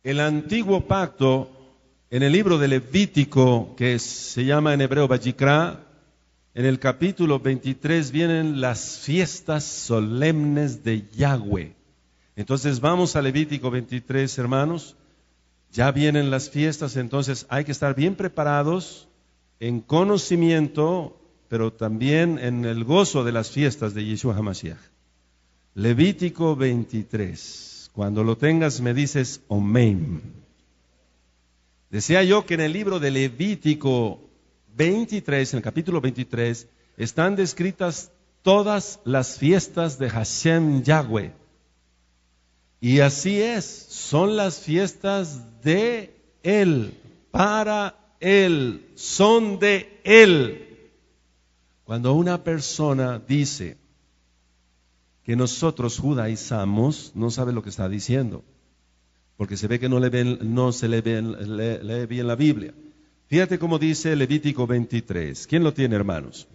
El antiguo pacto, en el libro de Levítico, que se llama en hebreo Vayikra, en el capítulo 23 vienen las fiestas solemnes de Yahweh. Entonces vamos a Levítico 23, hermanos. Ya vienen las fiestas, entonces hay que estar bien preparados en conocimiento, pero también en el gozo de las fiestas de Yeshua HaMashiach. Levítico 23. Cuando lo tengas me dices amén. Decía yo que en el libro de Levítico 23, en el capítulo 23, están descritas todas las fiestas de Hashem Yahweh. Y así es, son las fiestas de Él, para Él, son de Él. Cuando una persona dice que nosotros judaizamos, no sabe lo que está diciendo, porque se ve que no se lee bien la Biblia. Fíjate cómo dice Levítico 23. ¿Quién lo tiene, hermanos?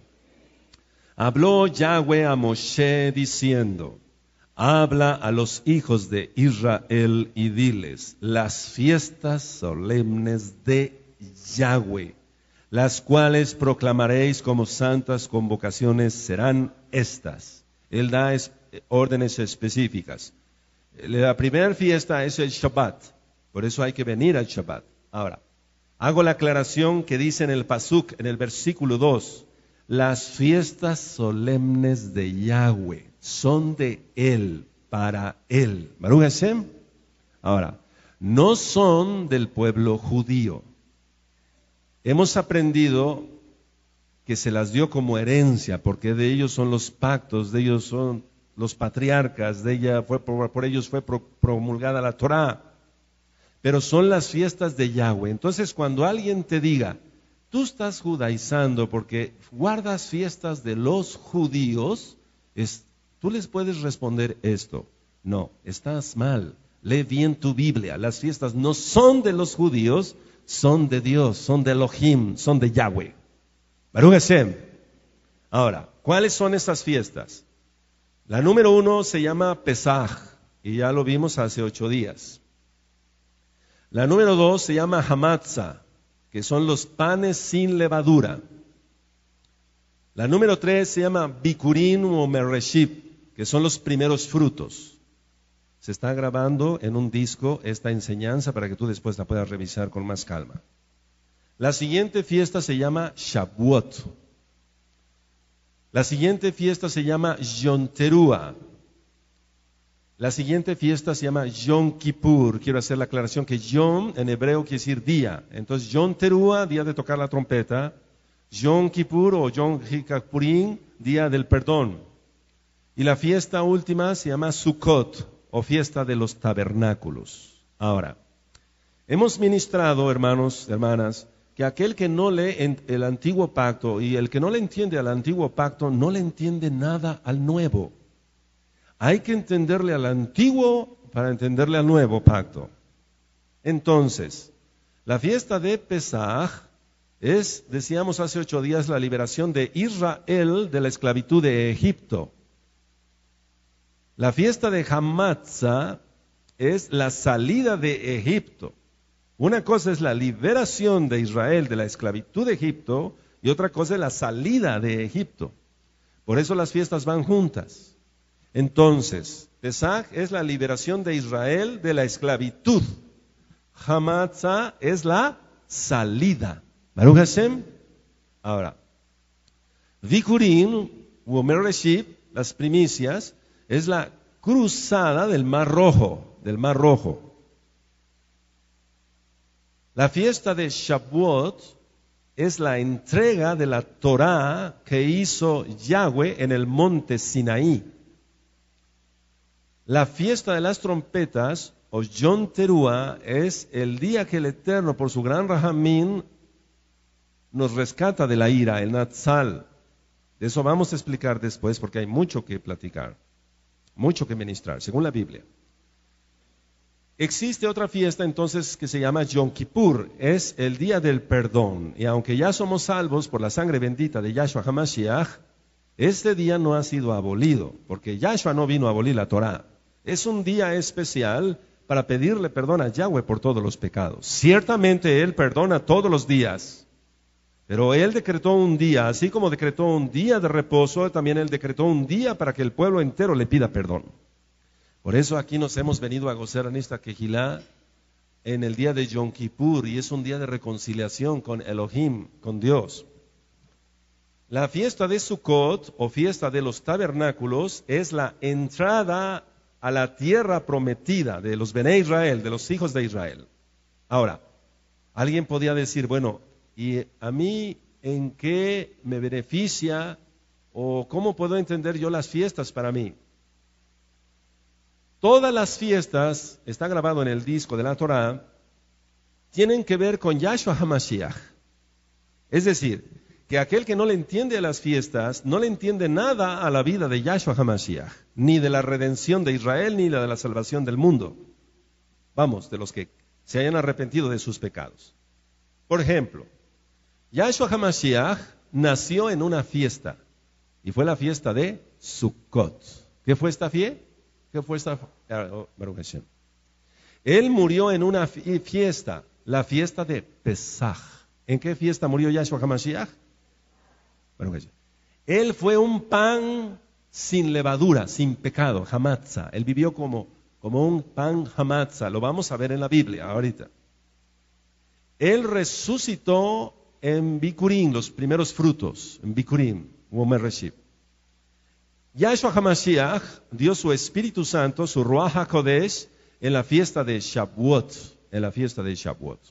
Habló Yahweh a Moshe diciendo: habla a los hijos de Israel y diles, las fiestas solemnes de Yahweh, las cuales proclamaréis como santas convocaciones, serán estas. Él da órdenes específicas. La primera fiesta es el Shabbat, por eso hay que venir al Shabbat. Ahora, hago la aclaración que dice en el Pasuk, en el versículo 2, las fiestas solemnes de Yahweh son de Él, para Él. Baruch Hashem. Ahora, no son del pueblo judío. Hemos aprendido que se las dio como herencia, porque de ellos son los pactos, de ellos son los patriarcas, por ellos fue promulgada la Torá. Pero son las fiestas de Yahweh. Entonces, cuando alguien te diga, tú estás judaizando porque guardas fiestas de los judíos, tú les puedes responder esto: no, estás mal, lee bien tu Biblia, las fiestas no son de los judíos, son de Dios, son de Elohim, son de Yahweh. Baruch Hashem. Ahora, ¿cuáles son estas fiestas? La número 1 se llama Pesaj, y ya lo vimos hace 8 días. La número 2 se llama Hamatzah, que son los panes sin levadura. La número 3 se llama Bikurim o Mereshit, que son los primeros frutos. Se está grabando en un disco esta enseñanza para que tú después la puedas revisar con más calma. La siguiente fiesta se llama Shavuot. La siguiente fiesta se llama Yom Teruah. La siguiente fiesta se llama Yom Kippur. Quiero hacer la aclaración que Yom en hebreo quiere decir día. Entonces Yom Teruah, día de tocar la trompeta. Yom Kippur o Yom Kippurim, día del perdón. Y la fiesta última se llama Sukkot o fiesta de los tabernáculos. Ahora, hemos ministrado, hermanos, hermanas, que aquel que no lee el antiguo pacto y el que no le entiende al antiguo pacto, no le entiende nada al nuevo. Hay que entenderle al antiguo para entenderle al nuevo pacto. Entonces, la fiesta de Pesaj es, decíamos hace 8 días, la liberación de Israel de la esclavitud de Egipto. La fiesta de Hamatzah es la salida de Egipto. Una cosa es la liberación de Israel de la esclavitud de Egipto y otra cosa es la salida de Egipto. Por eso las fiestas van juntas. Entonces, Pesaj es la liberación de Israel de la esclavitud. Hamatzah es la salida. Baruch Hashem. Ahora, Bikurim o Mereshit, las primicias, es la cruzada del Mar Rojo, La fiesta de Shavuot es la entrega de la Torá que hizo Yahweh en el monte Sinaí. La fiesta de las trompetas, o Yom Teruah, es el día que el Eterno, por su gran Rahamín, nos rescata de la ira, el Natsal. De eso vamos a explicar después porque hay mucho que platicar, mucho que ministrar, según la Biblia. Existe otra fiesta entonces que se llama Yom Kippur, es el día del perdón. Y aunque ya somos salvos por la sangre bendita de Yahshua HaMashiach, este día no ha sido abolido, porque Yahshua no vino a abolir la Torá. Es un día especial para pedirle perdón a Yahweh por todos los pecados. Ciertamente Él perdona todos los días, pero Él decretó un día, así como decretó un día de reposo, también Él decretó un día para que el pueblo entero le pida perdón. Por eso aquí nos hemos venido a gozar en esta Kehilá en el día de Yom Kippur, y es un día de reconciliación con Elohim, con Dios. La fiesta de Sukkot, o fiesta de los tabernáculos, es la entrada a la tierra prometida de los Bené Israel, de los hijos de Israel. Ahora, alguien podía decir, bueno, ¿y a mí en qué me beneficia o cómo puedo entender yo las fiestas para mí? Todas las fiestas, está grabado en el disco de la Torá, tienen que ver con Yahshua HaMashiach. Es decir, que aquel que no le entiende a las fiestas, no le entiende nada a la vida de Yahshua HaMashiach, ni de la redención de Israel, ni de la salvación del mundo. Vamos, de los que se hayan arrepentido de sus pecados. Por ejemplo, Yahshua HaMashiach nació en una fiesta, y fue la fiesta de Sukkot. ¿Qué fue esta fiesta? ¿Qué fue esta? Él murió en una fiesta, la fiesta de Pesaj. ¿En qué fiesta murió Yahshua HaMashiach? Él fue un pan sin levadura, sin pecado, hamatza. Él vivió como un pan hamatza. Lo vamos a ver en la Biblia ahorita. Él resucitó en Bikurim, los primeros frutos, en Bikurim, Womer Reshib. Yahshua HaMashiach dio su Espíritu Santo, su Ruach HaKodesh, en la fiesta de Shavuot. En la fiesta de Shavuot.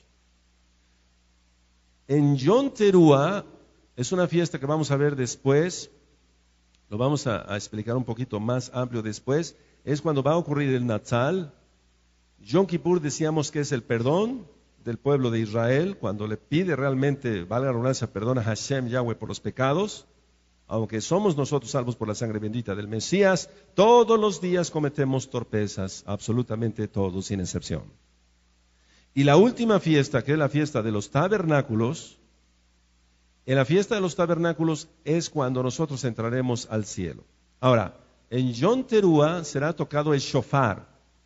En Yom Teruah, es una fiesta que vamos a ver después, lo vamos a explicar un poquito más amplio después, es cuando va a ocurrir el Natsal. Yom Kippur decíamos que es el perdón del pueblo de Israel, cuando le pide realmente, valga la redundancia, perdón a Hashem Yahweh por los pecados. Aunque somos nosotros salvos por la sangre bendita del Mesías, todos los días cometemos torpezas, absolutamente todos, sin excepción. Y la última fiesta, que es la fiesta de los tabernáculos, en la fiesta de los tabernáculos es cuando nosotros entraremos al cielo. Ahora, en Yom Teruah será tocado el shofar,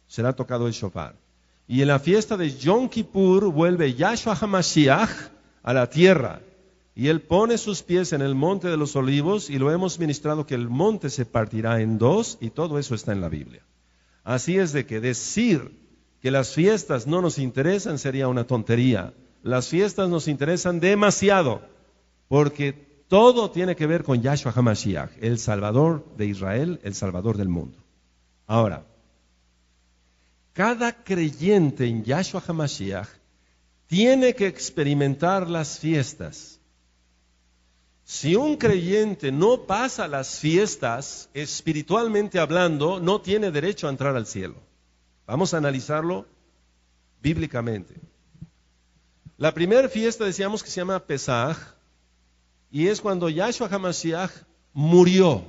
Y en la fiesta de Yom Kippur vuelve Yahshua HaMashiach a la tierra. Y Él pone sus pies en el monte de los olivos, y lo hemos ministrado que el monte se partirá en dos, y todo eso está en la Biblia. Así es de que decir que las fiestas no nos interesan sería una tontería. Las fiestas nos interesan demasiado, porque todo tiene que ver con Yahshua HaMashiach, el Salvador de Israel, el Salvador del mundo. Ahora, cada creyente en Yahshua HaMashiach tiene que experimentar las fiestas. Si un creyente no pasa las fiestas, espiritualmente hablando, no tiene derecho a entrar al cielo. Vamos a analizarlo bíblicamente. La primera fiesta decíamos que se llama Pesaj, y es cuando Yahshua HaMashiach murió,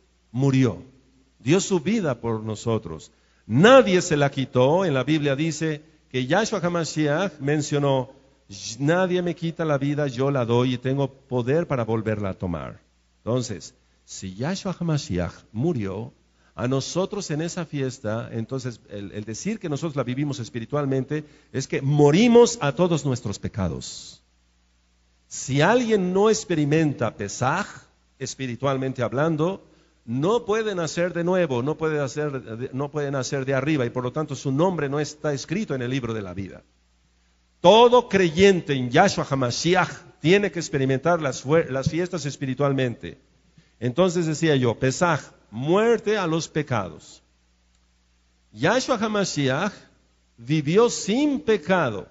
dio su vida por nosotros. Nadie se la quitó. En la Biblia dice que Yahshua HaMashiach mencionó: nadie me quita la vida, yo la doy y tengo poder para volverla a tomar. Entonces, si Yahshua HaMashiach murió, a nosotros en esa fiesta, entonces el decir que nosotros la vivimos espiritualmente es que morimos a todos nuestros pecados. Si alguien no experimenta Pesaj, espiritualmente hablando, no puede nacer de nuevo, no puede nacer de arriba, y por lo tanto su nombre no está escrito en el libro de la vida. Todo creyente en Yahshua HaMashiach tiene que experimentar las fiestas espiritualmente. Entonces decía yo, Pesaj, muerte a los pecados. Yahshua HaMashiach vivió sin pecado,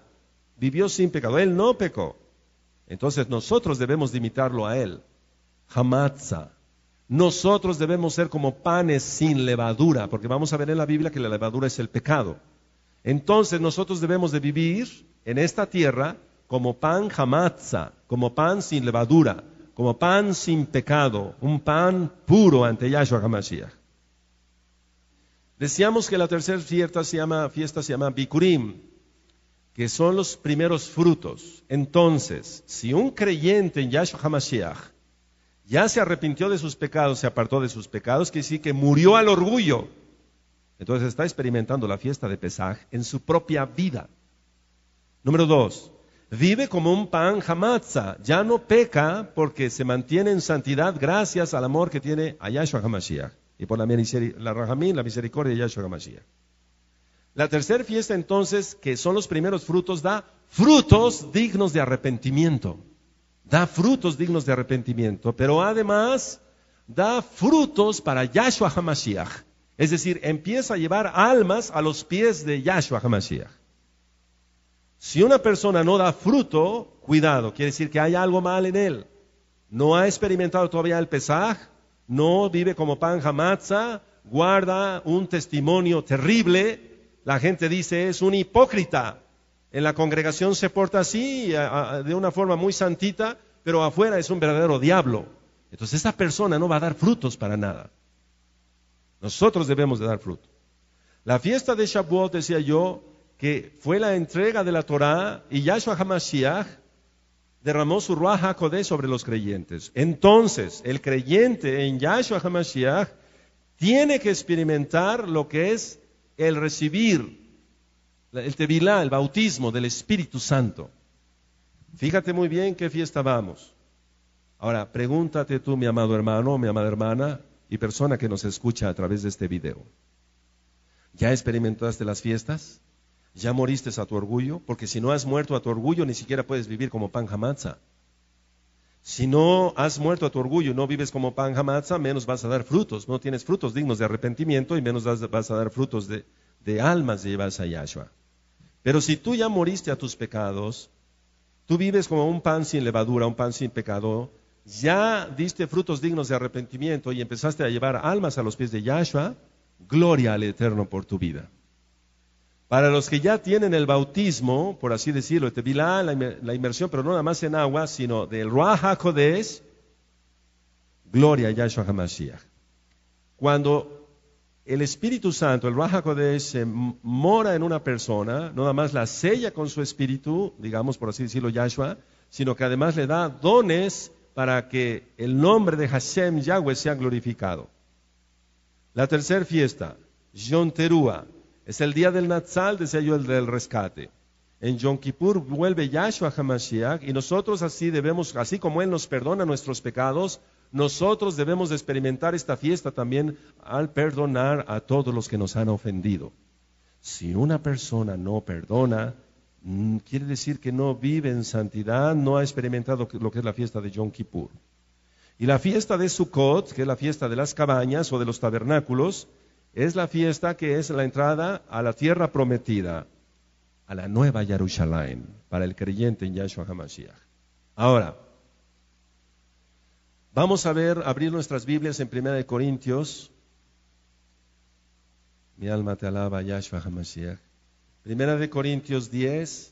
Él no pecó. Entonces nosotros debemos de imitarlo a Él. Hamatza. Nosotros debemos ser como panes sin levadura, porque vamos a ver en la Biblia que la levadura es el pecado. Entonces nosotros debemos de vivir en esta tierra como pan hamatza, como pan sin levadura, como pan sin pecado, un pan puro ante Yahshua HaMashiach. Decíamos que la tercera fiesta se llama Bikurim, que son los primeros frutos. Entonces, si un creyente en Yahshua HaMashiach ya se arrepintió de sus pecados, se apartó de sus pecados, quiere decir que murió al orgullo. Entonces está experimentando la fiesta de Pesaj en su propia vida. Número 2, vive como un pan hamatza, ya no peca porque se mantiene en santidad gracias al amor que tiene a Yahshua HaMashiach y por la rahamim, la misericordia de Yahshua HaMashiach. La tercera fiesta entonces, que son los primeros frutos, da frutos dignos de arrepentimiento. Da frutos dignos de arrepentimiento, pero además da frutos para Yahshua HaMashiach. Es decir, empieza a llevar almas a los pies de Yahshua HaMashiach. Si una persona no da fruto, cuidado, quiere decir que hay algo mal en él. No ha experimentado todavía el Pesaj, no vive como pan hamatza, guarda un testimonio terrible. La gente dice, es un hipócrita. En la congregación se porta así, de una forma muy santita, pero afuera es un verdadero diablo. Entonces esa persona no va a dar frutos para nada. Nosotros debemos de dar fruto. La fiesta de Shavuot, decía yo, que fue la entrega de la Torá y Yahshua HaMashiach derramó su Ruach HaKodesh sobre los creyentes. Entonces, el creyente en Yahshua HaMashiach tiene que experimentar lo que es el recibir, el tevilá, el bautismo del Espíritu Santo. Fíjate muy bien qué fiesta vamos. Ahora, pregúntate tú, mi amado hermano, mi amada hermana y persona que nos escucha a través de este video. ¿Ya experimentaste las fiestas? ¿Ya moriste a tu orgullo? Porque si no has muerto a tu orgullo, ni siquiera puedes vivir como pan hamatza. Si no has muerto a tu orgullo y no vives como pan hamatza, menos vas a dar frutos. No tienes frutos dignos de arrepentimiento y menos vas a dar frutos de almas llevadas a Yahshua. Pero si tú ya moriste a tus pecados, tú vives como un pan sin levadura, un pan sin pecado, ya diste frutos dignos de arrepentimiento y empezaste a llevar almas a los pies de Yahshua, gloria al Eterno por tu vida. Para los que ya tienen el bautismo, por así decirlo, el tevilá, la inmersión, pero no nada más en agua, sino del Ruach HaKodesh, gloria a Yahshua HaMashiach. Cuando el Espíritu Santo, el Ruach HaKodesh, se mora en una persona, no nada más la sella con su espíritu, digamos por así decirlo, Yahshua, sino que además le da dones para que el nombre de Hashem Yahweh sea glorificado. La tercera fiesta, Yom Teruah. Es el día del Natsal, decía yo, el del rescate. En Yom Kippur vuelve Yahshua HaMashiach y nosotros así debemos, así como Él nos perdona nuestros pecados, nosotros debemos de experimentar esta fiesta también al perdonar a todos los que nos han ofendido. Si una persona no perdona, quiere decir que no vive en santidad, no ha experimentado lo que es la fiesta de Yom Kippur. Y la fiesta de Sukkot, que es la fiesta de las cabañas o de los tabernáculos, es la fiesta que es la entrada a la tierra prometida, a la nueva Jerusalén, para el creyente en Yahshua HaMashiach. Ahora, vamos a abrir nuestras Biblias en 1 Corintios. Mi alma te alaba, Yahshua HaMashiach. 1 Corintios 10.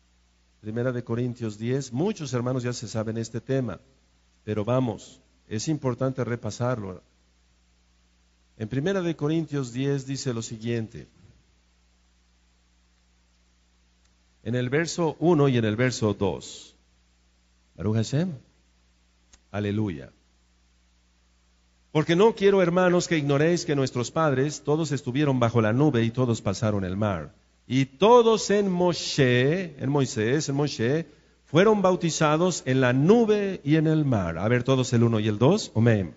Muchos hermanos ya se saben este tema, pero vamos, es importante repasarlo. En 1 Corintios 10 dice lo siguiente, en el verso 1 y en el verso 2. Baruch Hashem, aleluya. Porque no quiero, hermanos, que ignoréis que nuestros padres todos estuvieron bajo la nube y todos pasaron el mar. Y todos en Moisés, fueron bautizados en la nube y en el mar. A ver, todos el 1 y el 2, amén.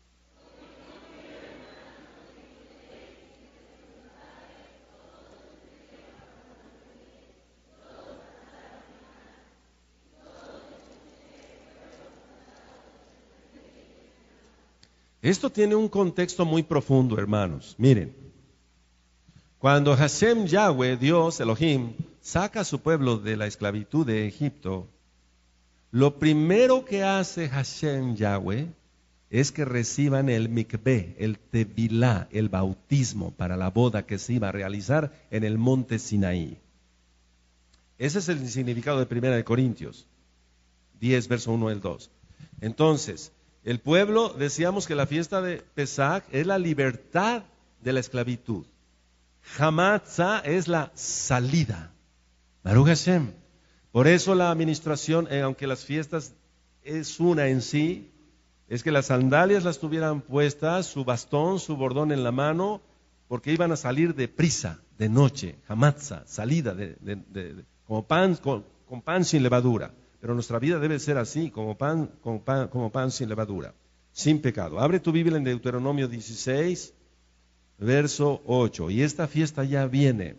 Esto tiene un contexto muy profundo, hermanos. Miren, cuando Hashem Yahweh, Dios, Elohim, saca a su pueblo de la esclavitud de Egipto, lo primero que hace Hashem Yahweh es que reciban el mikveh, el tevilá, el bautismo para la boda que se iba a realizar en el monte Sinaí. Ese es el significado de 1 Corintios 10, verso 1 al 2. Entonces, el pueblo, decíamos que la fiesta de Pesaj es la libertad de la esclavitud. Hamatza es la salida. Baruch Hashem. Por eso la administración, aunque las fiestas es una en sí, es que las sandalias las tuvieran puestas, su bastón, su bordón en la mano, porque iban a salir de prisa, de noche, hamatza, salida, como pan, con pan sin levadura. Pero nuestra vida debe ser así, como pan sin levadura, sin pecado. Abre tu Biblia en Deuteronomio 16, verso 8. Y esta fiesta ya viene.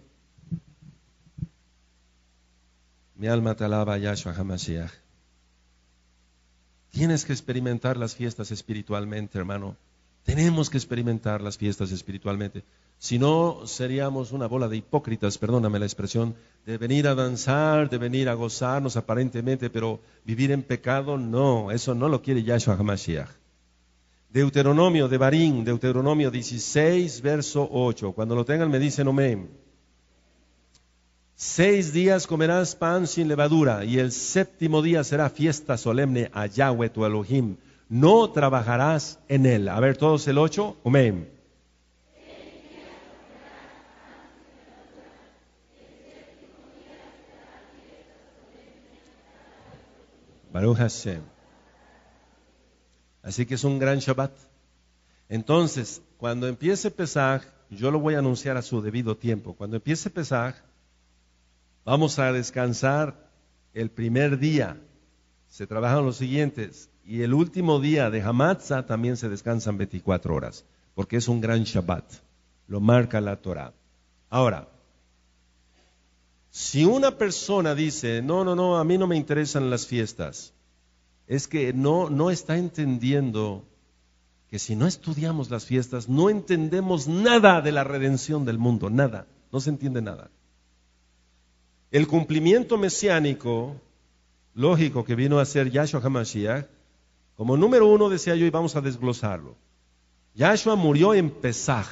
Mi alma te alaba, Yahshua HaMashiach. Tienes que experimentar las fiestas espiritualmente, hermano. Tenemos que experimentar las fiestas espiritualmente. Si no, seríamos una bola de hipócritas, perdóname la expresión, de venir a danzar, de venir a gozarnos aparentemente, pero vivir en pecado, no, eso no lo quiere Yahshua HaMashiach. Deuteronomio de Barín, Deuteronomio 16, verso 8. Cuando lo tengan me dicen amén. 6 días comerás pan sin levadura, y el 7º día será fiesta solemne a Yahweh tu Elohim. No trabajarás en él. A ver, todos el 8, amén. Baruch Hashem. Así que es un gran Shabbat. Entonces, cuando empiece Pesaj, yo lo voy a anunciar a su debido tiempo. Cuando empiece Pesaj, vamos a descansar el primer día. Se trabajan los siguientes. Y el último día de Hamatza también se descansan 24 horas. Porque es un gran Shabbat. Lo marca la Torah. Ahora, si una persona dice, no, a mí no me interesan las fiestas, es que no está entendiendo que si no estudiamos las fiestas, no entendemos nada de la redención del mundo, nada, no se entiende nada. El cumplimiento mesiánico, lógico, que vino a ser Yahshua HaMashiach, como número 1 decía yo, y vamos a desglosarlo. Yahshua murió en Pesaj.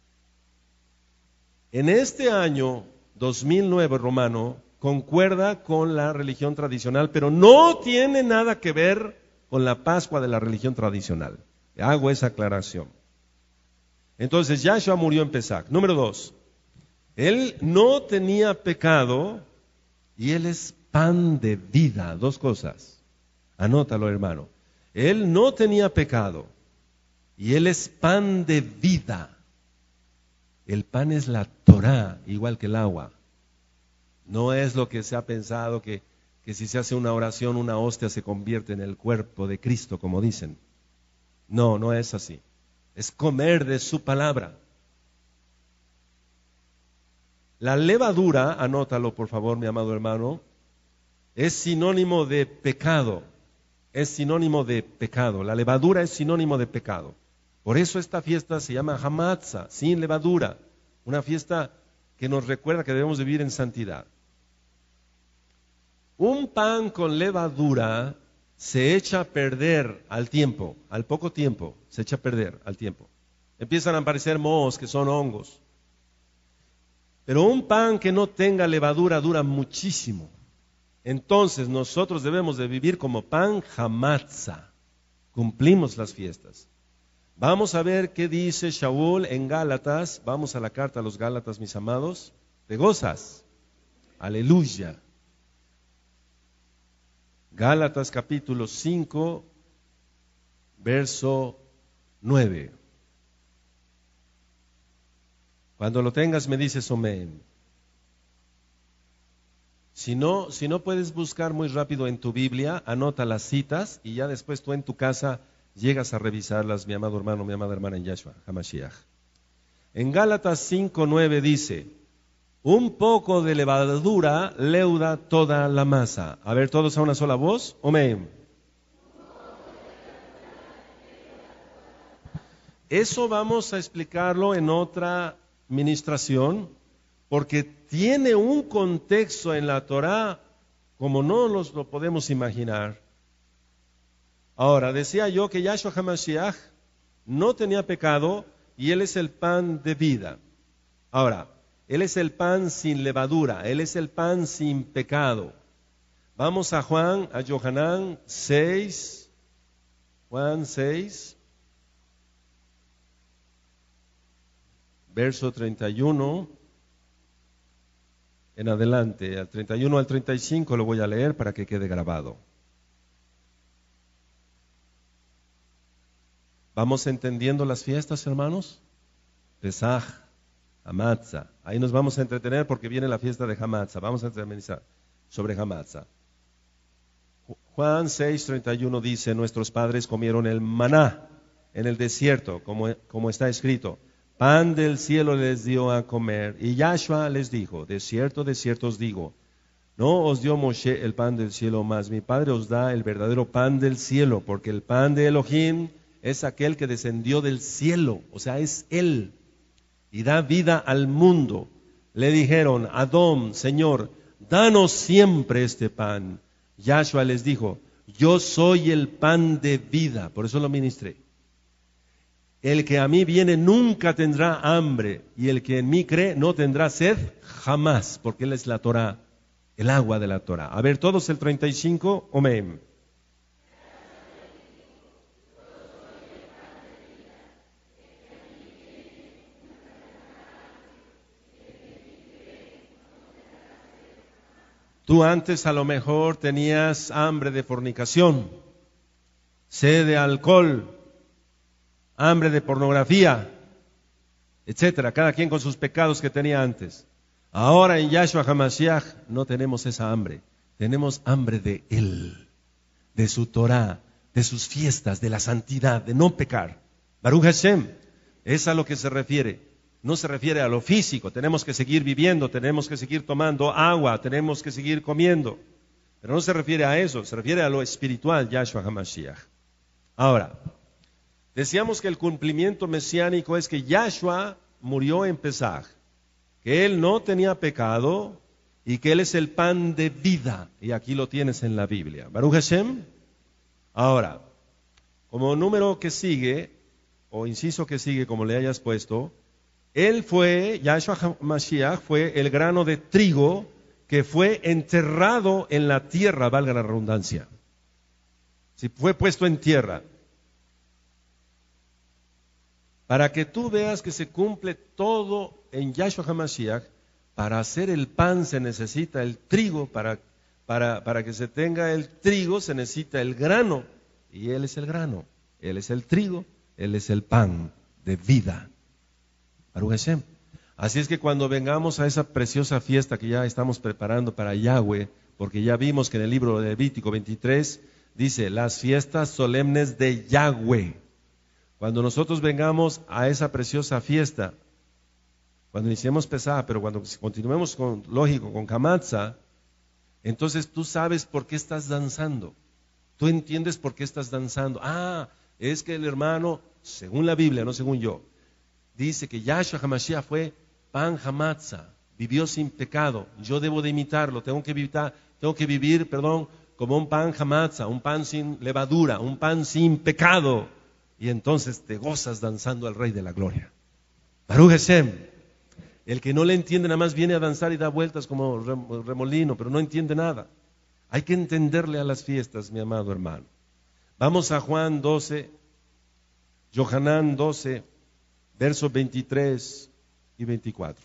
En este año 2009 romano, concuerda con la religión tradicional, pero no tiene nada que ver con la Pascua de la religión tradicional. Hago esa aclaración. Entonces, Yahshua murió en Pesaj. Número 2, él no tenía pecado y él es pan de vida. 2 cosas. Anótalo, hermano. Él no tenía pecado y él es pan de vida. El pan es la Torah, igual que el agua. No es lo que se ha pensado que si se hace una oración, una hostia se convierte en el cuerpo de Cristo, como dicen. No es así. Es comer de su palabra. La levadura, anótalo por favor, mi amado hermano, es sinónimo de pecado. Es sinónimo de pecado. La levadura es sinónimo de pecado. Por eso esta fiesta se llama Hamatza, sin levadura. Una fiesta que nos recuerda que debemos vivir en santidad. Un pan con levadura se echa a perder al tiempo, al poco tiempo, se echa a perder al tiempo. Empiezan a aparecer mohos, que son hongos. Pero un pan que no tenga levadura dura muchísimo. Entonces nosotros debemos de vivir como pan hamatza. Cumplimos las fiestas. Vamos a ver qué dice Shaul en Gálatas. Vamos a la carta a los Gálatas, mis amados. ¿Te gozas? Aleluya. Gálatas capítulo 5, verso 9. Cuando lo tengas me dices amén. Si no puedes buscar muy rápido en tu Biblia, anota las citas y ya después tú en tu casa llegas a revisarlas, mi amado hermano, mi amada hermana en Yahshua HaMashiach. En Gálatas 5:9 dice, un poco de levadura leuda toda la masa. A ver, todos a una sola voz. Amén. Eso vamos a explicarlo en otra ministración, porque tiene un contexto en la Torah como no nos lo podemos imaginar. Ahora, decía yo que Yahshua HaMashiach no tenía pecado y Él es el pan de vida. Ahora, Él es el pan sin levadura, Él es el pan sin pecado. Vamos a Yohanan 6, Juan 6, verso 31 en adelante, al 31 al 35 lo voy a leer para que quede grabado. ¿Vamos entendiendo las fiestas, hermanos? Pesaj, Hamatza. Ahí nos vamos a entretener porque viene la fiesta de Hamatza. Vamos a terminar sobre Hamatza. Juan 6:31 dice, nuestros padres comieron el maná en el desierto, como está escrito. Pan del cielo les dio a comer. Y Yahshua les dijo, de cierto os digo, no os dio Moshe el pan del cielo, mas mi Padre os da el verdadero pan del cielo, porque el pan de Elohim es aquel que descendió del cielo, o sea, es Él, y da vida al mundo. Le dijeron, Adón, Señor, danos siempre este pan. Yahshua les dijo, yo soy el pan de vida, por eso lo ministré. El que a mí viene nunca tendrá hambre, y el que en mí cree no tendrá sed jamás, porque Él es la Torah, el agua de la Torah. A ver, todos el 35, amén. Tú antes a lo mejor tenías hambre de fornicación, sed de alcohol, hambre de pornografía, etcétera, cada quien con sus pecados que tenía antes. Ahora en Yahshua HaMashiach no tenemos esa hambre, tenemos hambre de Él, de su Torah, de sus fiestas, de la santidad, de no pecar. Baruch Hashem, es a lo que se refiere. No se refiere a lo físico, tenemos que seguir viviendo, tenemos que seguir tomando agua, tenemos que seguir comiendo. Pero no se refiere a eso, se refiere a lo espiritual, Yahshua HaMashiach. Ahora, decíamos que el cumplimiento mesiánico es que Yahshua murió en Pesaj, que Él no tenía pecado y que Él es el pan de vida. Y aquí lo tienes en la Biblia. Baruch Hashem. Ahora, como número que sigue, o inciso que sigue, como le hayas puesto, Él fue, Yahshua HaMashiach, fue el grano de trigo que fue enterrado en la tierra, valga la redundancia. Si fue puesto en tierra. Para que tú veas que se cumple todo en Yahshua HaMashiach, para hacer el pan se necesita el trigo, para que se tenga el trigo se necesita el grano, y Él es el grano, Él es el trigo, Él es el pan de vida. Baruch Hashem. Así es que cuando vengamos a esa preciosa fiesta que ya estamos preparando para Yahweh, porque ya vimos que en el libro de Levítico 23 dice, las fiestas solemnes de Yahweh. Cuando nosotros vengamos a esa preciosa fiesta, cuando iniciemos Pesaj, pero cuando continuemos con Hamatza, entonces tú sabes por qué estás danzando. Tú entiendes por qué estás danzando. Ah, es que el hermano, según la Biblia, no según yo, dice que Yahshua HaMashiach fue pan Hamatza, vivió sin pecado. Yo debo de imitarlo, tengo que vivir, como un pan Hamatza, un pan sin levadura, un pan sin pecado. Y entonces te gozas danzando al Rey de la Gloria. Baruch Hashem. El que no le entiende nada más viene a danzar y da vueltas como remolino, pero no entiende nada. Hay que entenderle a las fiestas, mi amado hermano. Vamos a Juan 12, Yohanan 12, versos 23 y 24.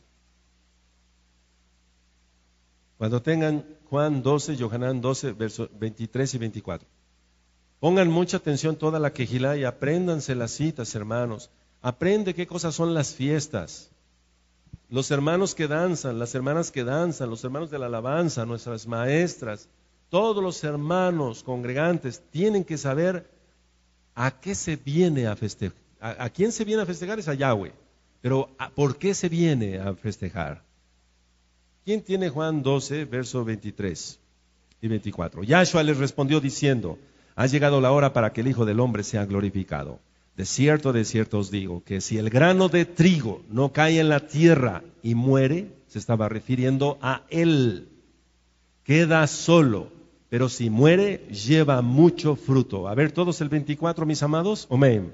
Cuando tengan Juan 12, Yohanan 12, versos 23 y 24. Pongan mucha atención toda la quejilá y apréndanse las citas, hermanos. Aprende qué cosas son las fiestas. Los hermanos que danzan, las hermanas que danzan, los hermanos de la alabanza, nuestras maestras, todos los hermanos congregantes tienen que saber a qué se viene a festejar. ¿A quién se viene a festejar? Es a Yahweh. Pero ¿por qué se viene a festejar? ¿Quién tiene Juan 12, versos 23 y 24? Yahshua les respondió diciendo, ha llegado la hora para que el Hijo del Hombre sea glorificado. De cierto os digo, que si el grano de trigo no cae en la tierra y muere, se estaba refiriendo a Él, queda solo, pero si muere, lleva mucho fruto. A ver, todos el 24, mis amados, amén.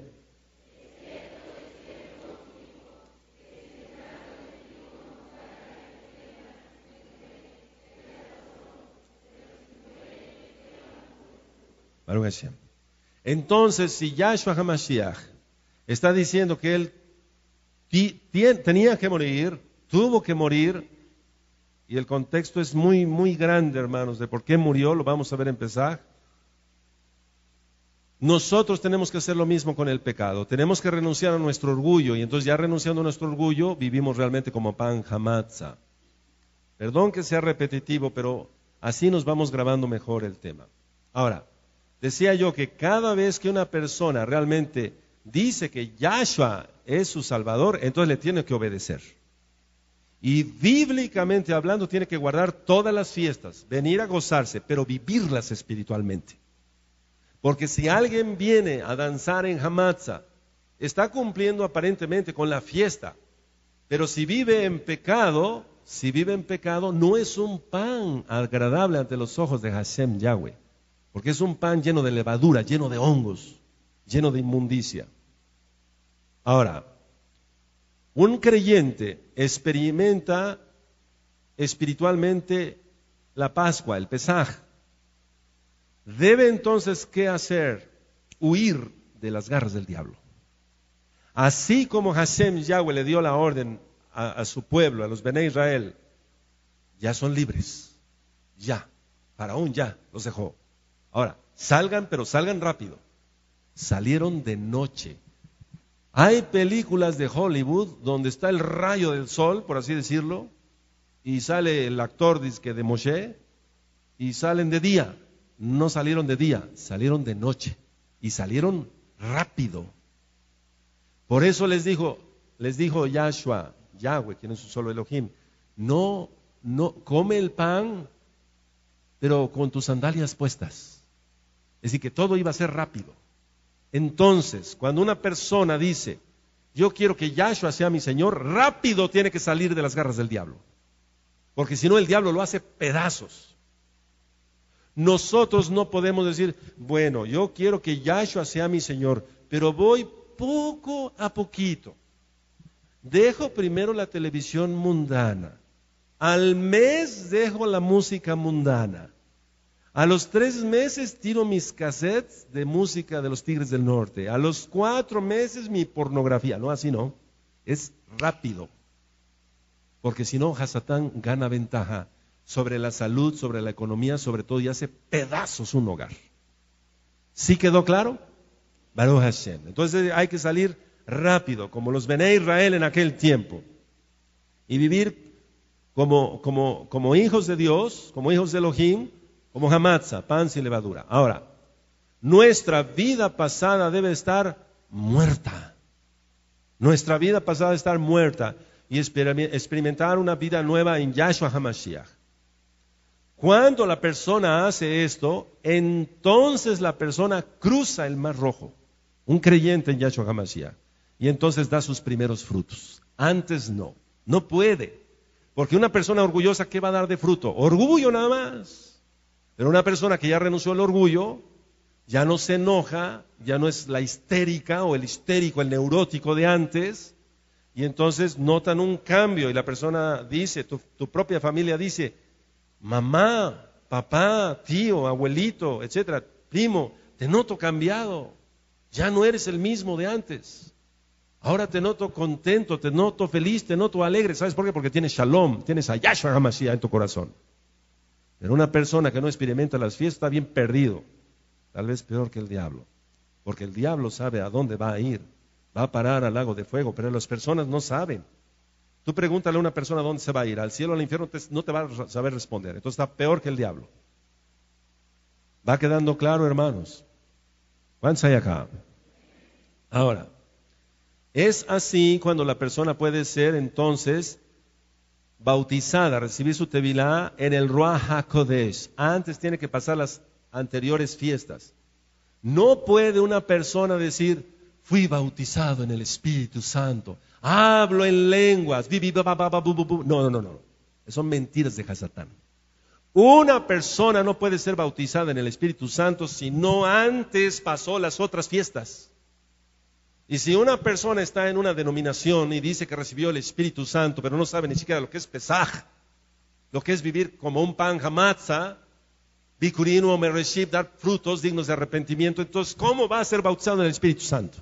Entonces, si Yahshua HaMashiach está diciendo que Él tenía que morir, tuvo que morir, y el contexto es muy, muy grande, hermanos, de por qué murió, lo vamos a ver en Pesaj. Nosotros tenemos que hacer lo mismo con el pecado. Tenemos que renunciar a nuestro orgullo y entonces ya renunciando a nuestro orgullo vivimos realmente como pan hamatza. Perdón que sea repetitivo, pero así nos vamos grabando mejor el tema. Ahora, decía yo que cada vez que una persona realmente dice que Yahshua es su Salvador, entonces le tiene que obedecer. Y bíblicamente hablando tiene que guardar todas las fiestas, venir a gozarse, pero vivirlas espiritualmente. Porque si alguien viene a danzar en Hamatza, está cumpliendo aparentemente con la fiesta, pero si vive en pecado, no es un pan agradable ante los ojos de Hashem Yahweh, porque es un pan lleno de levadura, lleno de hongos, lleno de inmundicia. Ahora, un creyente experimenta espiritualmente la Pascua, el Pesaj. Debe entonces, ¿qué hacer? Huir de las garras del diablo. Así como Hashem Yahweh le dio la orden a su pueblo, a los Bnei Israel, ya son libres. Ya, Faraón ya los dejó. Ahora, salgan, pero salgan rápido. Salieron de noche. Hay películas de Hollywood donde está el rayo del sol, por así decirlo, y sale el actor dizque de Moshe, y salen de día. No salieron de día, salieron de noche, y salieron rápido. Por eso les dijo Yahshua, Yahweh, quien es su solo Elohim, no come el pan, pero con tus sandalias puestas. Es decir, que todo iba a ser rápido. Entonces, cuando una persona dice, yo quiero que Yahshua sea mi Señor, rápido tiene que salir de las garras del diablo. Porque si no, el diablo lo hace pedazos. Nosotros no podemos decir, bueno, yo quiero que Yahshua sea mi Señor, pero voy poco a poquito. Dejo primero la televisión mundana. Al mes dejo la música mundana. A los 3 meses tiro mis cassettes de música de los Tigres del Norte. A los 4 meses mi pornografía. No, así no. Es rápido. Porque si no, Hasatán gana ventaja sobre la salud, sobre la economía, sobre todo, y hace pedazos un hogar. ¿Sí quedó claro? Baruch Hashem. Entonces hay que salir rápido, como los Bnei Israel en aquel tiempo. Y vivir como hijos de Dios, como hijos de Elohim, como hamatza, pan sin levadura. Ahora, nuestra vida pasada debe estar muerta. Nuestra vida pasada debe estar muerta y experimentar una vida nueva en Yahshua HaMashiach. Cuando la persona hace esto, entonces la persona cruza el Mar Rojo, un creyente en Yahshua HaMashiach, y entonces da sus primeros frutos. Antes no puede, porque una persona orgullosa, ¿qué va a dar de fruto? Orgullo nada más. Pero una persona que ya renunció al orgullo, ya no se enoja, ya no es la histérica o el histérico, el neurótico de antes, y entonces notan un cambio y la persona dice, tu propia familia dice, mamá, papá, tío, abuelito, etcétera, primo, te noto cambiado, ya no eres el mismo de antes. Ahora te noto contento, te noto feliz, te noto alegre. ¿Sabes por qué? Porque tienes shalom, tienes a Yahshua HaMashiach en tu corazón. Pero una persona que no experimenta las fiestas está bien perdido, tal vez peor que el diablo, porque el diablo sabe a dónde va a ir, va a parar al lago de fuego, pero las personas no saben. Tú pregúntale a una persona dónde se va a ir, al cielo o al infierno, no te va a saber responder, entonces está peor que el diablo. ¿Va quedando claro, hermanos? ¿Cuántos hay acá? Ahora, es así cuando la persona puede ser entonces bautizada, recibir su tevilá en el Ruach HaKodesh. Antes tiene que pasar las anteriores fiestas. No puede una persona decir, fui bautizado en el Espíritu Santo, hablo en lenguas, no. Son mentiras de Hasatán. Una persona no puede ser bautizada en el Espíritu Santo si no antes pasó las otras fiestas. Y si una persona está en una denominación y dice que recibió el Espíritu Santo, pero no sabe ni siquiera lo que es Pesaj, lo que es vivir como un pan hamatza, bikurin o mereshib, dar frutos dignos de arrepentimiento, entonces ¿cómo va a ser bautizado en el Espíritu Santo?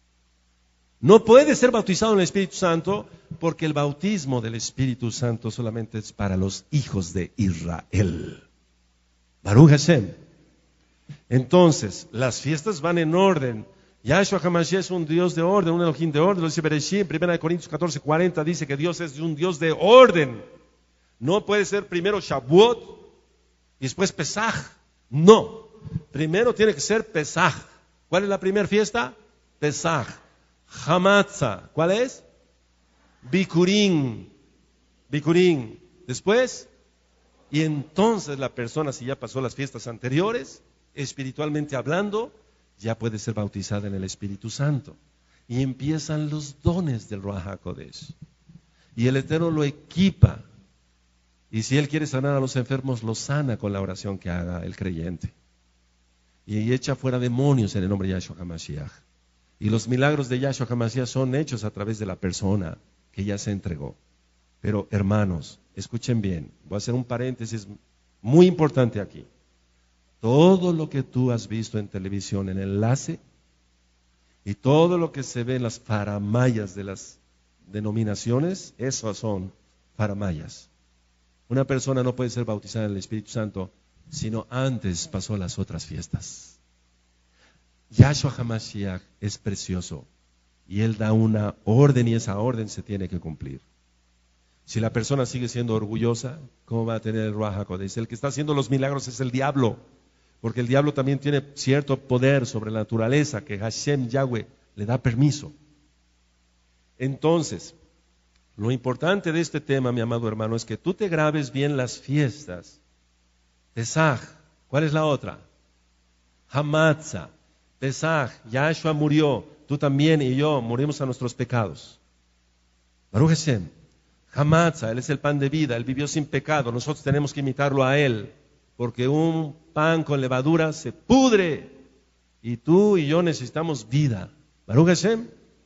No puede ser bautizado en el Espíritu Santo porque el bautismo del Espíritu Santo solamente es para los hijos de Israel. Baruch Hashem. Entonces, las fiestas van en orden. Yahshua HaMashiach es un Dios de orden, un Elohim de orden. Lo dice Bereshit, en 1 Corintios 14:40 dice que Dios es un Dios de orden. No puede ser primero Shavuot y después Pesaj. No. Primero tiene que ser Pesaj. ¿Cuál es la primera fiesta? Pesaj. Hamatza. ¿Cuál es? Bikurim. Bikurim. Después, y entonces la persona, si ya pasó las fiestas anteriores, espiritualmente hablando, ya puede ser bautizada en el Espíritu Santo. Y empiezan los dones del Ruach HaKodesh. Y el Eterno lo equipa. Y si Él quiere sanar a los enfermos, los sana con la oración que haga el creyente. Y echa fuera demonios en el nombre de Yahshua HaMashiach. Y los milagros de Yahshua HaMashiach son hechos a través de la persona que ya se entregó. Pero hermanos, escuchen bien, voy a hacer un paréntesis muy importante aquí. Todo lo que tú has visto en televisión, en enlace, y todo lo que se ve en las faramayas de las denominaciones, esos son faramayas. Una persona no puede ser bautizada en el Espíritu Santo, sino antes pasó las otras fiestas. Yahshua HaMashiach es precioso, y Él da una orden, y esa orden se tiene que cumplir. Si la persona sigue siendo orgullosa, ¿cómo va a tener el Ruach HaKodesh? El que está haciendo los milagros es el diablo, porque el diablo también tiene cierto poder sobre la naturaleza que Hashem Yahweh le da permiso. Entonces, lo importante de este tema, mi amado hermano, es que tú te grabes bien las fiestas. Pesaj, ¿cuál es la otra? Hamatza, Pesaj, Yahshua murió, tú también y yo morimos a nuestros pecados. Baruch Hashem. Hamatza, Él es el pan de vida, Él vivió sin pecado, nosotros tenemos que imitarlo a Él, porque un pan con levadura se pudre, y tú y yo necesitamos vida. Baruch Hashem.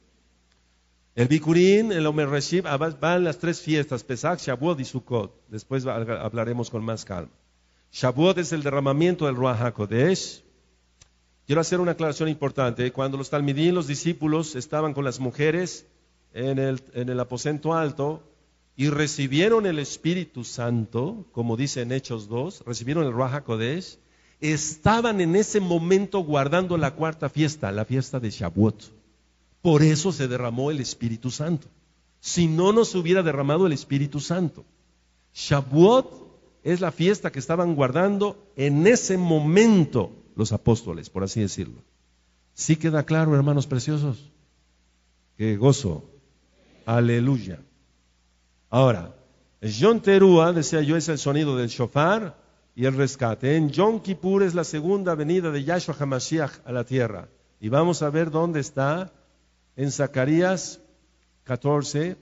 El Bikurim, el Omer Reshib, van las tres fiestas, Pesach, Shavuot y Sukkot. Después hablaremos con más calma. Shavuot es el derramamiento del Ruach HaKodesh. Quiero hacer una aclaración importante. Cuando los talmidim, los discípulos, estaban con las mujeres en el aposento alto, y recibieron el Espíritu Santo, como dice en Hechos 2, recibieron el Ruach HaKodesh, estaban en ese momento guardando la cuarta fiesta, la fiesta de Shavuot. Por eso se derramó el Espíritu Santo. Si no, no se hubiera derramado el Espíritu Santo. Shavuot es la fiesta que estaban guardando en ese momento los apóstoles, por así decirlo. ¿Sí queda claro, hermanos preciosos? ¡Qué gozo! ¡Aleluya! Ahora, el Yom Teruah, decía yo, es el sonido del shofar y el rescate. En Yom Kippur es la segunda venida de Yahshua HaMashiach a la tierra. Y vamos a ver dónde está. En Zacarías 14,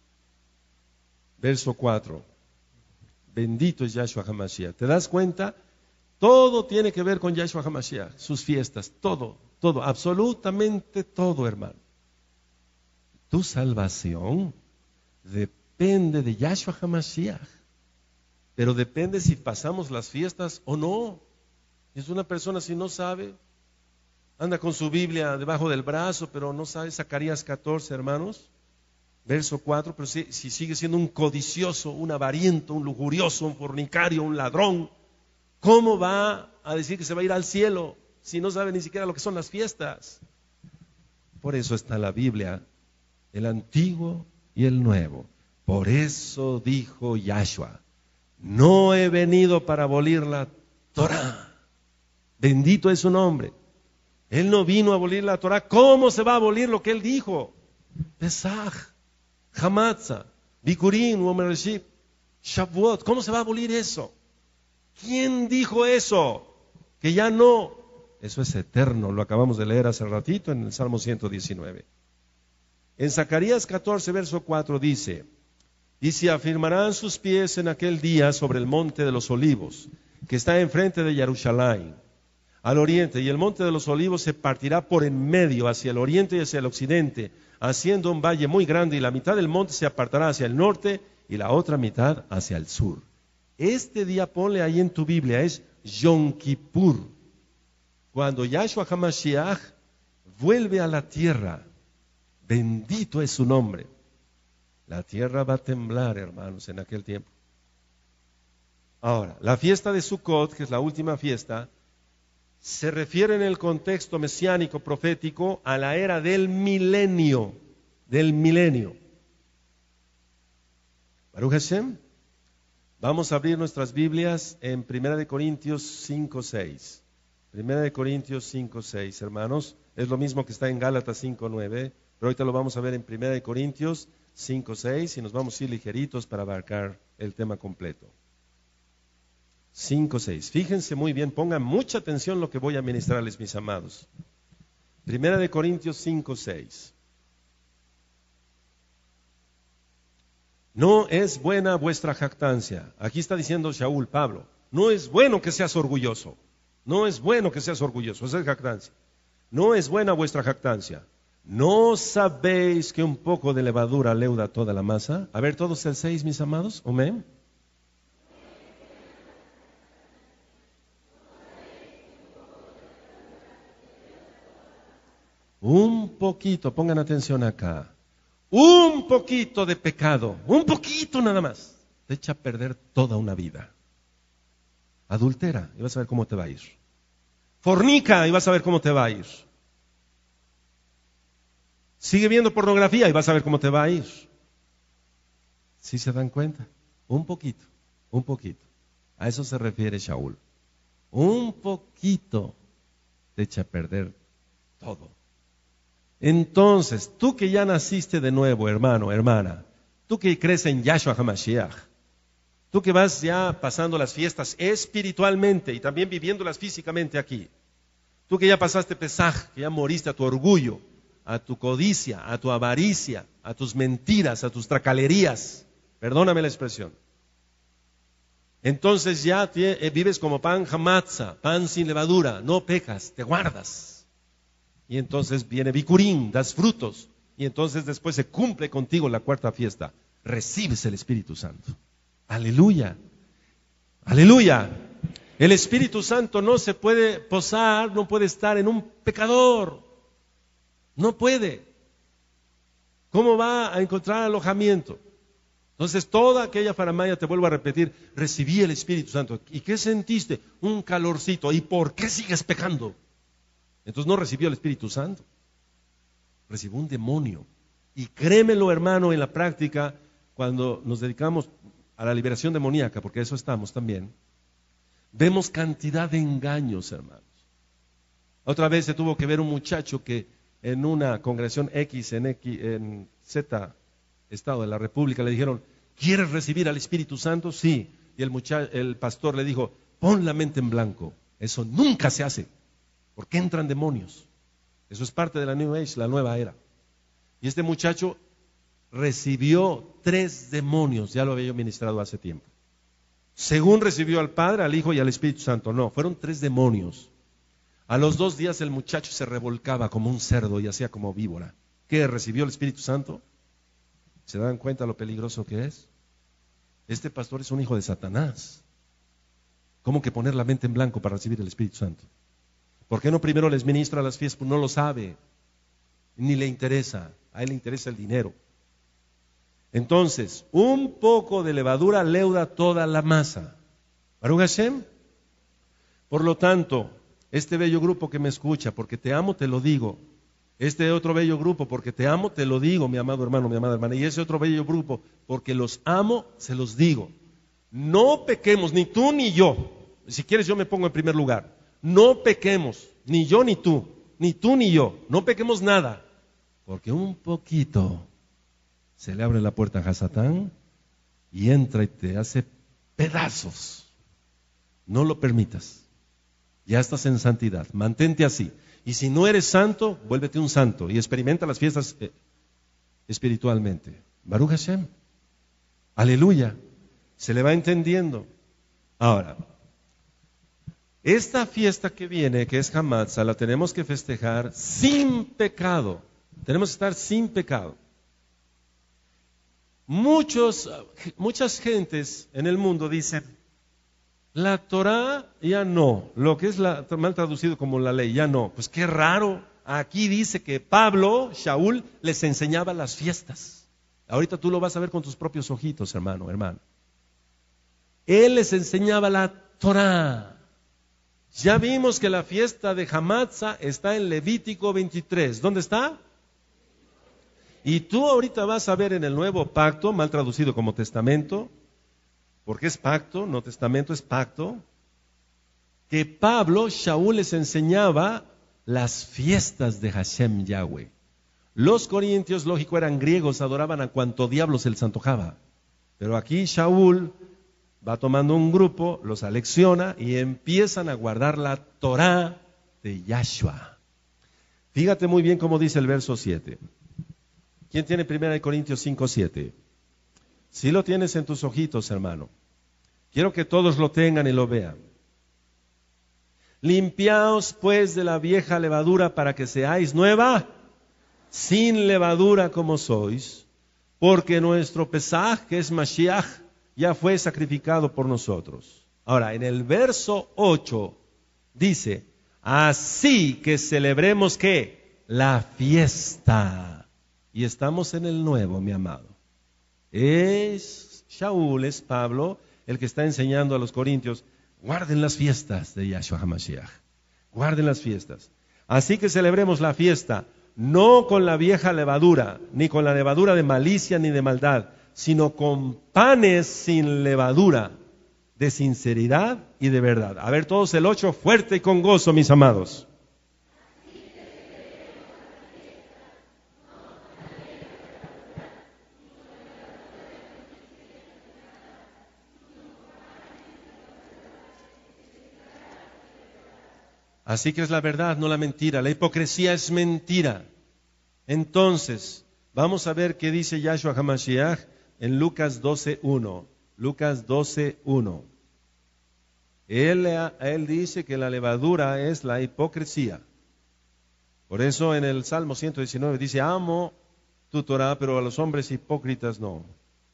verso 4. Bendito es Yahshua HaMashiach. ¿Te das cuenta? Todo tiene que ver con Yahshua HaMashiach, sus fiestas, todo, absolutamente todo, hermano. Tu salvación depende de Yahshua HaMashiach, pero depende si pasamos las fiestas o no. Es una persona, si no sabe, anda con su Biblia debajo del brazo, pero no sabe Zacarías 14, hermanos, verso 4, pero si sigue siendo un codicioso, un avariento, un lujurioso, un fornicario, un ladrón, ¿cómo va a decir que se va a ir al cielo si no sabe ni siquiera lo que son las fiestas? Por eso está la Biblia, el Antiguo y el Nuevo. Por eso dijo Yahshua, no he venido para abolir la Torah. Bendito es su nombre. Él no vino a abolir la Torah. ¿Cómo se va a abolir lo que Él dijo? Pesach, Hamatza, Bikurim, Omer Reshib, Shavuot. ¿Cómo se va a abolir eso? ¿Quién dijo eso? Que ya no. Eso es eterno. Lo acabamos de leer hace ratito en el Salmo 119. En Zacarías 14, verso 4 dice, y se afirmarán sus pies en aquel día sobre el monte de los olivos, que está enfrente de Jerusalén, al oriente, y el monte de los olivos se partirá por en medio hacia el oriente y hacia el occidente, haciendo un valle muy grande, y la mitad del monte se apartará hacia el norte y la otra mitad hacia el sur. Este día, ponle ahí en tu Biblia, es Yom Kippur, cuando Yahshua HaMashiach vuelve a la tierra. Bendito es su nombre. La tierra va a temblar, hermanos, en aquel tiempo. Ahora, la fiesta de Sukkot, que es la última fiesta, se refiere en el contexto mesiánico profético a la era del milenio. Baruch Hashem. Vamos a abrir nuestras Biblias en 1 Corintios 5:6. 1 Corintios 5:6, hermanos. Es lo mismo que está en Gálatas 5:9, pero ahorita lo vamos a ver en 1 Corintios 5:6 y nos vamos a ir ligeritos para abarcar el tema completo. 5:6. Fíjense muy bien, pongan mucha atención lo que voy a ministrarles, mis amados. 1 Corintios 5:6. No es buena vuestra jactancia. Aquí está diciendo Shaul, Pablo, no es bueno que seas orgulloso. No es bueno que seas orgulloso, esa es jactancia. No es buena vuestra jactancia. ¿No sabéis que un poco de levadura leuda toda la masa? A ver, todos el 6, mis amados. Amén. Un poquito, pongan atención acá. Un poquito de pecado, un poquito nada más, te echa a perder toda una vida. Adultera y vas a ver cómo te va a ir. Fornica y vas a ver cómo te va a ir. Sigue viendo pornografía y vas a ver cómo te va a ir. ¿Sí se dan cuenta? Un poquito, un poquito. A eso se refiere Shaul. Un poquito te echa a perder todo. Entonces, tú que ya naciste de nuevo, hermano, hermana, tú que crees en Yahshua HaMashiach, tú que vas ya pasando las fiestas espiritualmente y también viviéndolas físicamente aquí, tú que ya pasaste Pesaj, que ya moriste a tu orgullo, a tu codicia, a tu avaricia, a tus mentiras, a tus tracalerías, perdóname la expresión. Entonces ya vives como pan hamatza, pan sin levadura, no pecas, te guardas. Y entonces viene Bikurim, das frutos. Y entonces después se cumple contigo la cuarta fiesta. Recibes el Espíritu Santo. Aleluya. Aleluya. El Espíritu Santo no se puede posar, no puede estar en un pecador. No puede. ¿Cómo va a encontrar alojamiento? Entonces toda aquella faramaya, te vuelvo a repetir, recibí el Espíritu Santo. ¿Y qué sentiste? Un calorcito. ¿Y por qué sigues pecando? Entonces no recibió el Espíritu Santo, recibió un demonio. Y créemelo, hermano, en la práctica, cuando nos dedicamos a la liberación demoníaca, porque eso estamos también, vemos cantidad de engaños, hermanos. Otra vez se tuvo que ver un muchacho que en una congregación en Z, Estado de la República, le dijeron, ¿quieres recibir al Espíritu Santo? Sí. Y el pastor le dijo, pon la mente en blanco. Eso nunca se hace. Porque entran demonios. Eso es parte de la New Age, la nueva era. Y este muchacho recibió 3 demonios, ya lo había yo ministrado hace tiempo. Según recibió al Padre, al Hijo y al Espíritu Santo. No, fueron 3 demonios. A los 2 días el muchacho se revolcaba como un cerdo y hacía como víbora. ¿Qué? ¿Recibió el Espíritu Santo? ¿Se dan cuenta lo peligroso que es? Este pastor es un hijo de Satanás. ¿Cómo que poner la mente en blanco para recibir el Espíritu Santo? ¿Por qué no primero les ministra las fiestas? Pues no lo sabe, ni le interesa, a él le interesa el dinero. Entonces, un poco de levadura leuda toda la masa. Baruch Hashem. Por lo tanto, este bello grupo que me escucha, porque te amo, te lo digo. Este otro bello grupo, porque te amo, te lo digo, mi amado hermano, mi amada hermana. Y ese otro bello grupo, porque los amo, se los digo. No pequemos, ni tú ni yo. Si quieres yo me pongo en primer lugar. No pequemos, ni yo ni tú ni yo, no pequemos nada, porque un poquito se le abre la puerta a Hasatán y entra y te hace pedazos. No lo permitas, ya estás en santidad, mantente así. Y si no eres santo, vuélvete un santo y experimenta las fiestas espiritualmente. Baruch Hashem, aleluya, se le va entendiendo. Ahora, esta fiesta que viene, que es Hamatzah, la tenemos que festejar sin pecado. Tenemos que estar sin pecado. Muchas gentes en el mundo dicen, la Torah ya no, lo que es mal traducido como la ley, ya no. Pues qué raro, aquí dice que Pablo, Shaul, les enseñaba las fiestas. Ahorita tú lo vas a ver con tus propios ojitos, hermano. Él les enseñaba la Torah. Ya vimos que la fiesta de Hamatzah está en Levítico 23. ¿Dónde está? Y tú ahorita vas a ver en el Nuevo Pacto, mal traducido como testamento, porque es pacto, no testamento, es pacto, que Pablo, Shaul les enseñaba las fiestas de Hashem Yahweh. Los corintios, lógico, eran griegos, adoraban a cuanto diablo se les antojaba. Pero aquí Shaul va tomando un grupo, los alecciona y empiezan a guardar la Torá de Yahshua. Fíjate muy bien cómo dice el verso 7. ¿Quién tiene 1 Corintios 5:7? Si lo tienes en tus ojitos, hermano. Quiero que todos lo tengan y lo vean. Limpiaos pues de la vieja levadura para que seáis nueva, sin levadura como sois, porque nuestro Pesaj, que es Mashiach, ya fue sacrificado por nosotros. Ahora, en el verso 8 dice, así que celebremos ¿qué? La fiesta. Y estamos en el nuevo, mi amado. Es Shaul, es Pablo, el que está enseñando a los corintios, guarden las fiestas de Yahshua HaMashiach. Guarden las fiestas. Así que celebremos la fiesta, no con la vieja levadura, ni con la levadura de malicia ni de maldad, sino con panes sin levadura, de sinceridad y de verdad. A ver todos el 8, fuerte y con gozo, mis amados. Así que es la verdad, no la mentira. La hipocresía es mentira. Entonces, vamos a ver qué dice Yahshua HaMashiach en Lucas 12:1. Lucas 12:1. Él dice que la levadura es la hipocresía. Por eso en el Salmo 119 dice, amo tu Torah, pero a los hombres hipócritas no.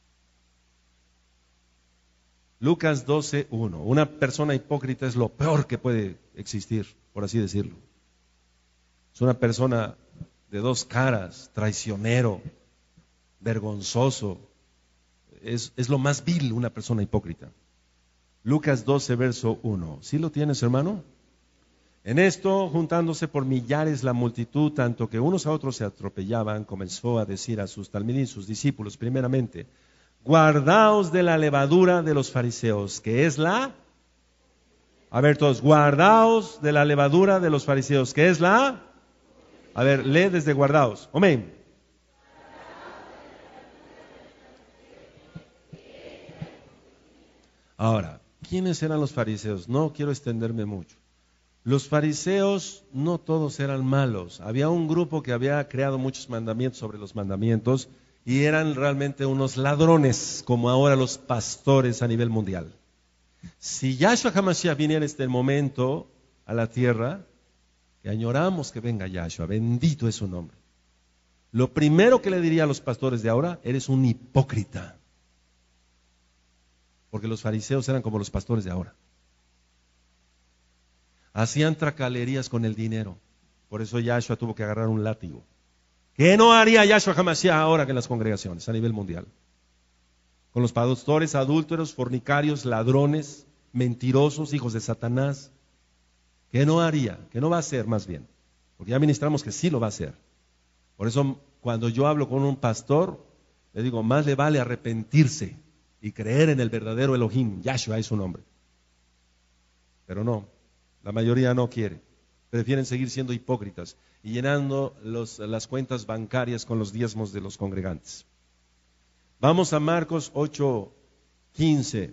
Lucas 12:1. Una persona hipócrita es lo peor que puede existir, por así decirlo. Es una persona de dos caras, traicionero, vergonzoso. Es lo más vil una persona hipócrita. Lucas 12, verso 1. ¿Sí lo tienes, hermano? En esto, juntándose por millares la multitud, tanto que unos a otros se atropellaban, comenzó a decir a sus talmidim, sus discípulos, primeramente, guardaos de la levadura de los fariseos, que es la... A ver todos, guardaos de la levadura de los fariseos, que es la... A ver, lee desde guardaos. Amén. Ahora, ¿quiénes eran los fariseos? No quiero extenderme mucho. Los fariseos no todos eran malos. Había un grupo que había creado muchos mandamientos sobre los mandamientos y eran realmente unos ladrones, como ahora los pastores a nivel mundial. Si Yahshua HaMashiach viniera en este momento a la tierra, que añoramos que venga Yahshua, bendito es su nombre. Lo primero que le diría a los pastores de ahora, eres un hipócrita. Porque los fariseos eran como los pastores de ahora. Hacían tracalerías con el dinero. Por eso Yahshua tuvo que agarrar un látigo. ¿Qué no haría Yahshua HaMashiach ahora que en las congregaciones a nivel mundial? Con los pastores adúlteros, fornicarios, ladrones, mentirosos, hijos de Satanás. ¿Qué no haría? ¿Qué no va a hacer más bien? Porque ya ministramos que sí lo va a hacer. Por eso cuando yo hablo con un pastor, le digo, más le vale arrepentirse y creer en el verdadero Elohim. Yahshua es su nombre. Pero no, la mayoría no quiere. Prefieren seguir siendo hipócritas y llenando las cuentas bancarias con los diezmos de los congregantes. Vamos a Marcos 8:15.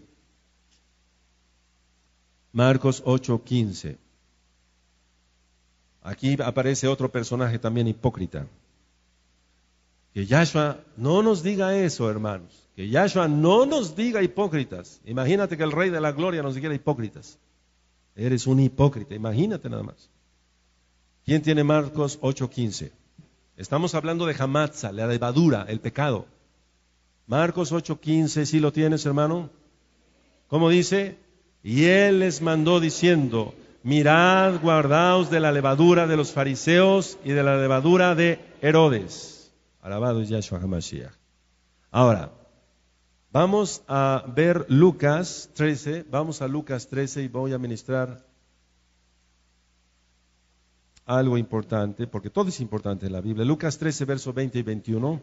Marcos 8:15. Aquí aparece otro personaje también hipócrita. Que Yahshua no nos diga eso, hermanos. Que Yahshua no nos diga hipócritas. Imagínate que el Rey de la Gloria nos dijera hipócritas. Eres un hipócrita, imagínate nada más. ¿Quién tiene Marcos 8:15? Estamos hablando de Hamatzah, la levadura, el pecado. Marcos 8:15, ¿sí lo tienes, hermano? ¿Cómo dice? Y él les mandó diciendo, mirad, guardaos de la levadura de los fariseos y de la levadura de Herodes. Alabado es Yahshua HaMashiach. Ahora, vamos a ver Lucas 13, vamos a Lucas 13 y voy a ministrar algo importante, porque todo es importante en la Biblia. Lucas 13, versos 20 y 21.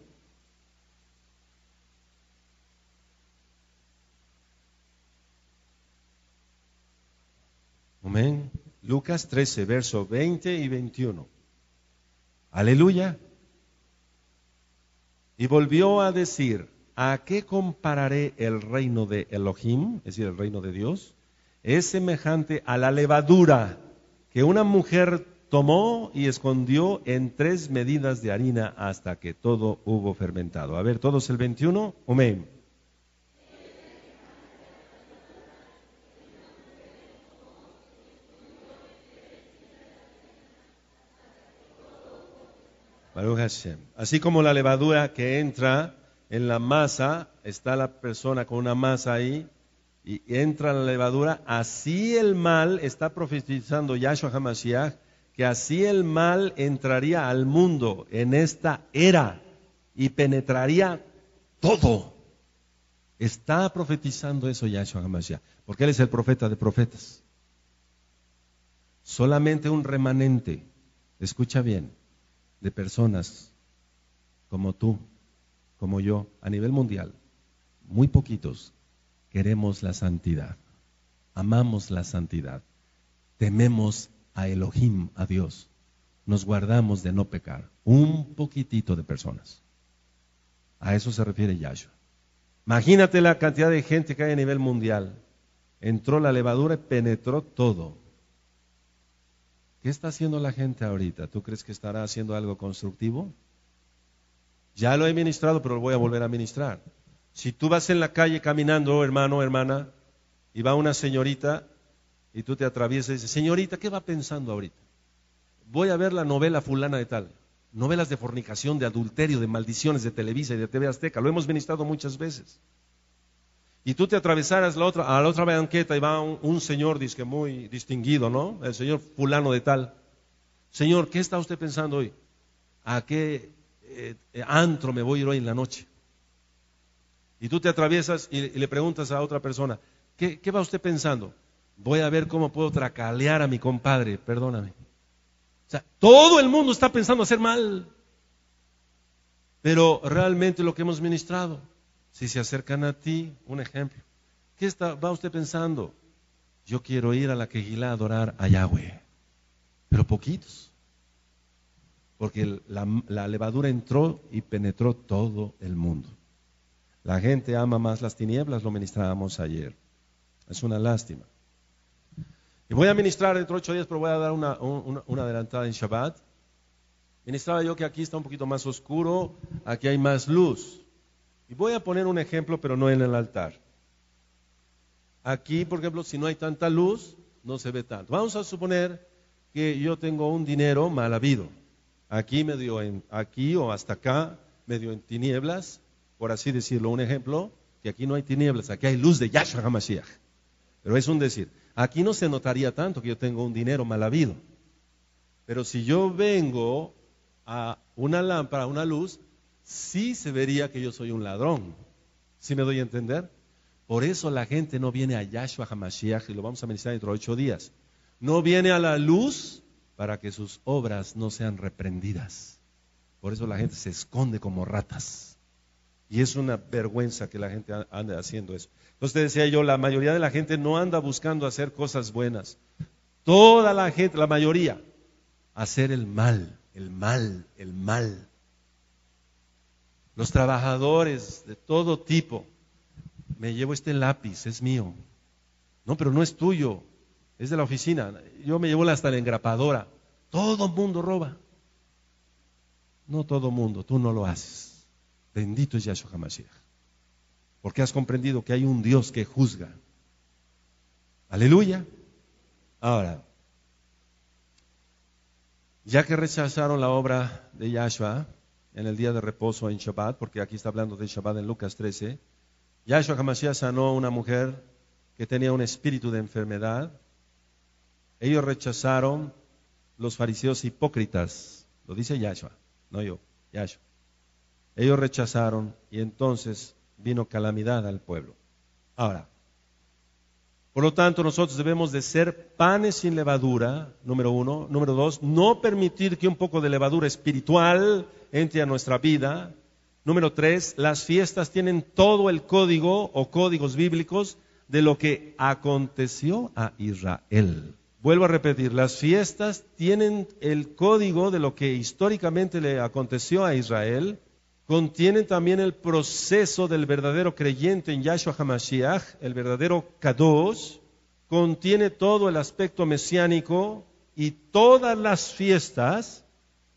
Amén. Lucas 13, versos 20 y 21. Aleluya. Y volvió a decir, ¿a qué compararé el reino de Elohim? Es decir, el reino de Dios. Es semejante a la levadura que una mujer tomó y escondió en 3 medidas de harina hasta que todo hubo fermentado. A ver, todos el 21. Amén. Baruch Hashem. Así como la levadura que entra en la masa, está la persona con una masa ahí, y entra la levadura, así el mal, está profetizando Yahshua HaMashiach, que así el mal entraría al mundo en esta era y penetraría todo. Está profetizando eso Yahshua HaMashiach, porque Él es el profeta de profetas. Solamente un remanente, escucha bien, de personas como tú, como yo, a nivel mundial, muy poquitos, queremos la santidad, amamos la santidad, tememos a Elohim, a Dios, nos guardamos de no pecar, un poquitito de personas. A eso se refiere Yahshua. Imagínate la cantidad de gente que hay a nivel mundial. Entró la levadura y penetró todo. ¿Qué está haciendo la gente ahorita? ¿Tú crees que estará haciendo algo constructivo? Ya lo he ministrado, pero lo voy a volver a ministrar. Si tú vas en la calle caminando, hermano, hermana, y va una señorita, y tú te atraviesas y dices, señorita, ¿qué va pensando ahorita? Voy a ver la novela fulana de tal. Novelas de fornicación, de adulterio, de maldiciones de Televisa y de TV Azteca. Lo hemos ministrado muchas veces. Y tú te atravesaras a la otra banqueta y va un señor, dice que muy distinguido, ¿no? El señor fulano de tal. Señor, ¿qué está usted pensando hoy? ¿A qué antro me voy a ir hoy en la noche? Y tú te atraviesas y le preguntas a otra persona, ¿qué va usted pensando? Voy a ver cómo puedo tracalear a mi compadre, perdóname. O sea, todo el mundo está pensando hacer mal. Pero realmente lo que hemos ministrado, si se acercan a ti, un ejemplo, va usted pensando? Yo quiero ir a la Kehilá a adorar a Yahweh, pero poquitos. Porque la levadura entró y penetró todo el mundo. La gente ama más las tinieblas, lo ministrábamos ayer. Es una lástima. Y voy a ministrar dentro de 8 días, pero voy a dar una adelantada en Shabbat. Ministraba yo que aquí está un poquito más oscuro, aquí hay más luz. Y voy a poner un ejemplo, pero no en el altar. Aquí, por ejemplo, si no hay tanta luz, no se ve tanto. Vamos a suponer que yo tengo un dinero mal habido. Aquí aquí o hasta acá, medio en tinieblas, por así decirlo. Un ejemplo, que aquí no hay tinieblas, aquí hay luz de Yahshua HaMashiach. Pero es un decir. Aquí no se notaría tanto que yo tengo un dinero mal habido. Pero si yo vengo a una lámpara, a una luz, sí se vería que yo soy un ladrón. ¿Sí me doy a entender? Por eso la gente no viene a Yahshua HaMashiach, y lo vamos a mencionar dentro de 8 días. No viene a la luz para que sus obras no sean reprendidas. Por eso la gente se esconde como ratas. Y es una vergüenza que la gente ande haciendo eso. Entonces decía yo, la mayoría de la gente no anda buscando hacer cosas buenas. Toda la gente, la mayoría, hacer el mal, el mal, el mal. Los trabajadores de todo tipo, me llevo este lápiz, es mío. No, pero no es tuyo, es de la oficina. Yo me llevo hasta la engrapadora. Todo mundo roba. No todo mundo, tú no lo haces. Bendito es Yahshua HaMashiach. Porque has comprendido que hay un Dios que juzga. Aleluya. Ahora, ya que rechazaron la obra de Yahshua en el día de reposo en Shabbat, porque aquí está hablando de Shabbat en Lucas 13, Yahshua HaMashiach sanó a una mujer que tenía un espíritu de enfermedad. Ellos rechazaron, los fariseos hipócritas, lo dice Yahshua, no yo, Yahshua. Ellos rechazaron y entonces vino calamidad al pueblo. Ahora, Por lo tanto, nosotros debemos de ser panes sin levadura, número 1. Número 2, no permitir que un poco de levadura espiritual entre a nuestra vida. Número 3, las fiestas tienen todo el código o códigos bíblicos de lo que aconteció a Israel. Vuelvo a repetir, las fiestas tienen el código de lo que históricamente le aconteció a Israel. Contienen también el proceso del verdadero creyente en Yahshua HaMashiach, el verdadero Kadosh. Contiene todo el aspecto mesiánico y todas las fiestas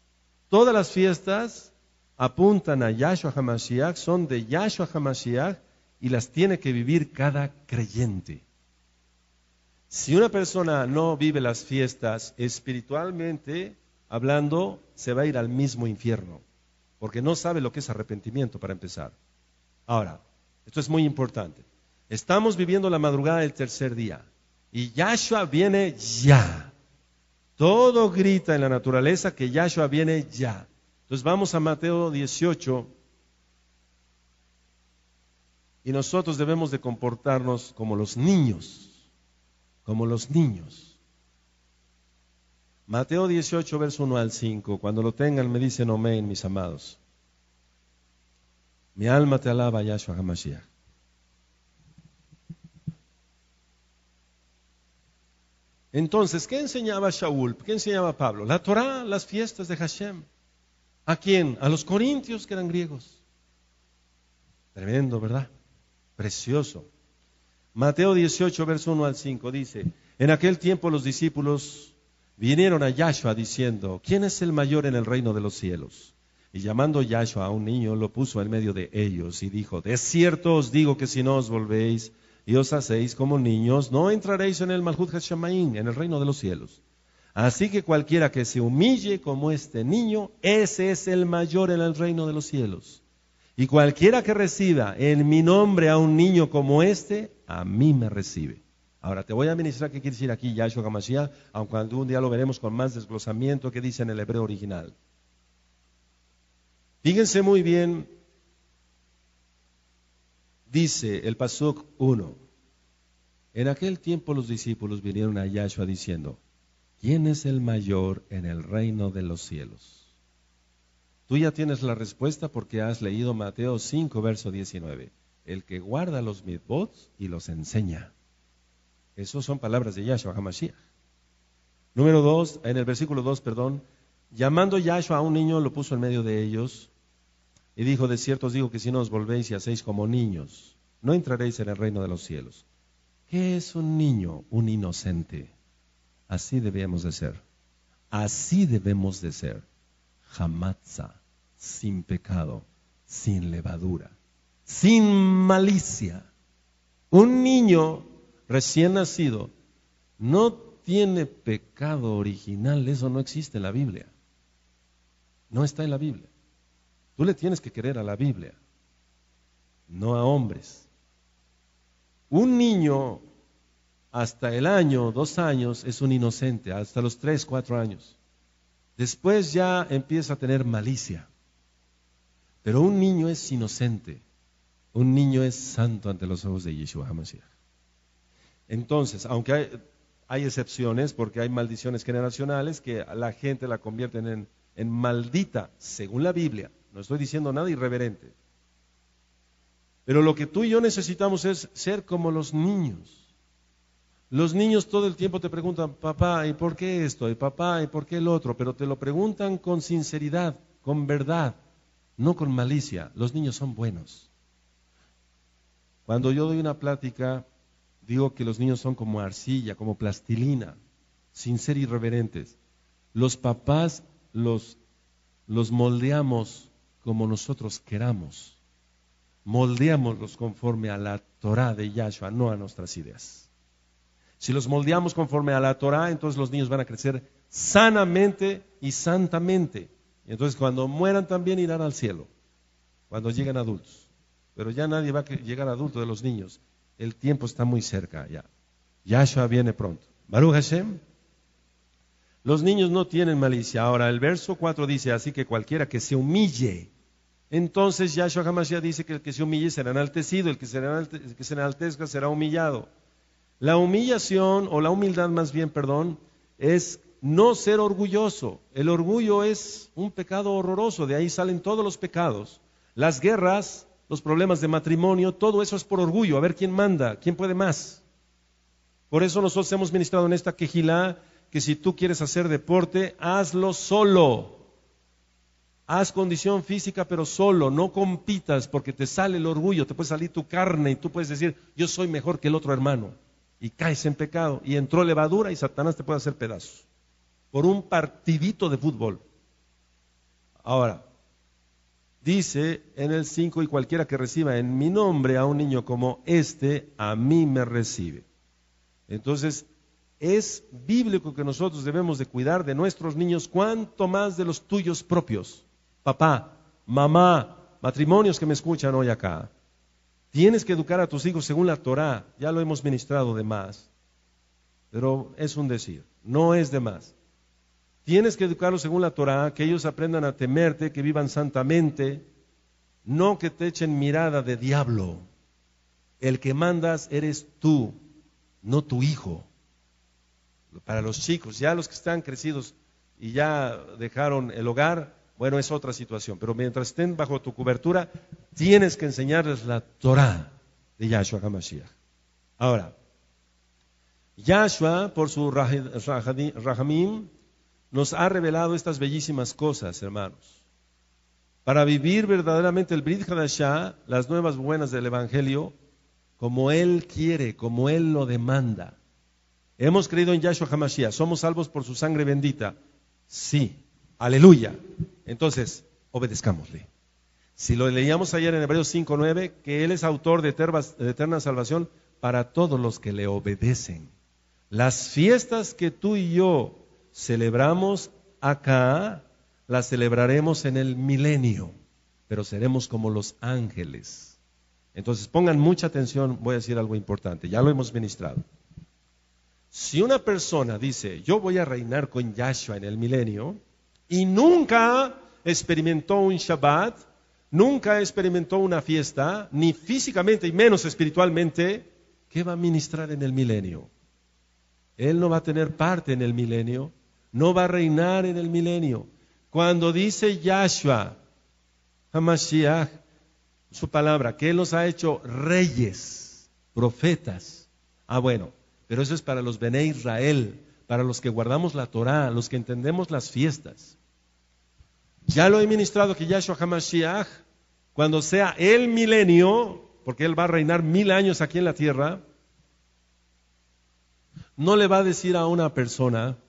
apuntan a Yahshua HaMashiach, son de Yahshua HaMashiach y las tiene que vivir cada creyente. Si una persona no vive las fiestas espiritualmente hablando, se va a ir al mismo infierno. Porque no sabe lo que es arrepentimiento para empezar. Ahora, esto es muy importante. Estamos viviendo la madrugada del tercer día y Yahshua viene ya. Todo grita en la naturaleza que Yahshua viene ya. Entonces vamos a Mateo 18 y nosotros debemos de comportarnos como los niños. Como los niños. Mateo 18, verso 1 al 5. Cuando lo tengan me dicen amén, mis amados. Mi alma te alaba, Yahshua HaMashiach. Entonces, ¿qué enseñaba Shaul? ¿Qué enseñaba Pablo? La Torá, las fiestas de Hashem. ¿A quién? A los corintios que eran griegos. Tremendo, ¿verdad? Precioso. Mateo 18, verso 1 al 5 dice, en aquel tiempo los discípulos vinieron a Yahshua diciendo, ¿quién es el mayor en el reino de los cielos? Y llamando Yahshua a un niño, lo puso en medio de ellos y dijo, de cierto os digo que si no os volvéis y os hacéis como niños, no entraréis en el Malhut Hashemaim, en el reino de los cielos. Así que cualquiera que se humille como este niño, ese es el mayor en el reino de los cielos. Y cualquiera que reciba en mi nombre a un niño como este, a mí me recibe. Ahora, te voy a ministrar qué quiere decir aquí Yahshua HaMashiach, aunque algún día lo veremos con más desglosamiento que dice en el hebreo original. Fíjense muy bien, dice el Pasuk 1. En aquel tiempo los discípulos vinieron a Yahshua diciendo, ¿quién es el mayor en el reino de los cielos? Tú ya tienes la respuesta porque has leído Mateo 5, verso 19. El que guarda los mitzvot y los enseña. Esas son palabras de Yahshua HaMashiach. Número 2, en el versículo 2, llamando Yahshua a un niño, lo puso en medio de ellos y dijo, de cierto os digo que si no os volvéis y hacéis como niños, no entraréis en el reino de los cielos. ¿Qué es un niño? Un inocente. Así debemos de ser. Así debemos de ser. Hamatza, sin pecado, sin levadura, sin malicia. Un niño recién nacido no tiene pecado original, eso no existe en la Biblia. No está en la Biblia. Tú le tienes que querer a la Biblia, no a hombres. Un niño hasta el año, 2 años, es un inocente, hasta los 3, 4 años. Después ya empieza a tener malicia. Pero un niño es inocente. Un niño es santo ante los ojos de Yeshua HaMashiach. Entonces, aunque hay excepciones, porque hay maldiciones generacionales que a la gente la convierten en maldita, según la Biblia. No estoy diciendo nada irreverente. Pero lo que tú y yo necesitamos es ser como los niños. Los niños todo el tiempo te preguntan, papá, ¿y por qué esto? Y papá, ¿y por qué el otro? Pero te lo preguntan con sinceridad, con verdad, no con malicia. Los niños son buenos. Cuando yo doy una plática, digo que los niños son como arcilla, como plastilina, sin ser irreverentes. Los papás los moldeamos como nosotros queramos. Moldeámoslos conforme a la Torah de Yahshua, no a nuestras ideas. Si los moldeamos conforme a la Torah, entonces los niños van a crecer sanamente y santamente. Y entonces cuando mueran también irán al cielo, cuando lleguen adultos. Pero ya nadie va a llegar adulto de los niños. El tiempo está muy cerca ya. Yahshua viene pronto. Baruch Hashem. Los niños no tienen malicia. Ahora el verso 4 dice, así que cualquiera que se humille. Entonces Yahshua HaMashiach dice que el que se humille será enaltecido, el que se enaltezca será humillado. La humillación, o la humildad más bien, perdón, es no ser orgulloso. El orgullo es un pecado horroroso, de ahí salen todos los pecados. Las guerras, los problemas de matrimonio, todo eso es por orgullo, a ver quién manda, quién puede más. Por eso nosotros hemos ministrado en esta quejilá que si tú quieres hacer deporte, hazlo solo. Haz condición física, pero solo, no compitas porque te sale el orgullo, te puede salir tu carne y tú puedes decir, yo soy mejor que el otro hermano. Y caes en pecado y entró levadura y Satanás te puede hacer pedazos por un partidito de fútbol. Ahora, dice en el 5, y cualquiera que reciba en mi nombre a un niño como este, a mí me recibe. Entonces, es bíblico que nosotros debemos de cuidar de nuestros niños, cuanto más de los tuyos propios. Papá, mamá, matrimonios que me escuchan hoy acá. Tienes que educar a tus hijos según la Torá, ya lo hemos ministrado de más, pero es un decir, no es de más. Tienes que educarlos según la Torá, que ellos aprendan a temerte, que vivan santamente, no que te echen mirada de diablo. El que mandas eres tú, no tu hijo. Para los chicos, ya los que están crecidos y ya dejaron el hogar, bueno, es otra situación, pero mientras estén bajo tu cobertura, tienes que enseñarles la Torá de Yahshua HaMashiach. Ahora, Yahshua, por su Rahamim, nos ha revelado estas bellísimas cosas, hermanos. Para vivir verdaderamente el Brit Hadashah, las nuevas buenas del Evangelio, como Él quiere, como Él lo demanda. Hemos creído en Yahshua HaMashiach, somos salvos por su sangre bendita. Sí, aleluya. Entonces, obedezcámosle. Si lo leíamos ayer en Hebreos 5:9, que Él es autor de eterna salvación para todos los que le obedecen. Las fiestas que tú y yo celebramos acá, las celebraremos en el milenio, pero seremos como los ángeles. Entonces, pongan mucha atención, voy a decir algo importante, ya lo hemos ministrado. Si una persona dice, yo voy a reinar con Yahshua en el milenio, y nunca experimentó un Shabbat, nunca experimentó una fiesta, ni físicamente y menos espiritualmente, ¿qué va a ministrar en el milenio? Él no va a tener parte en el milenio, no va a reinar en el milenio. Cuando dice Yahshua HaMashiach, su palabra, que Él nos ha hecho reyes, profetas. Bueno, pero eso es para los Bené Israel, para los que guardamos la Torá, los que entendemos las fiestas. Ya lo he ministrado que Yahshua HaMashiach, cuando sea el milenio, porque Él va a reinar 1000 años aquí en la tierra, no le va a decir a una persona,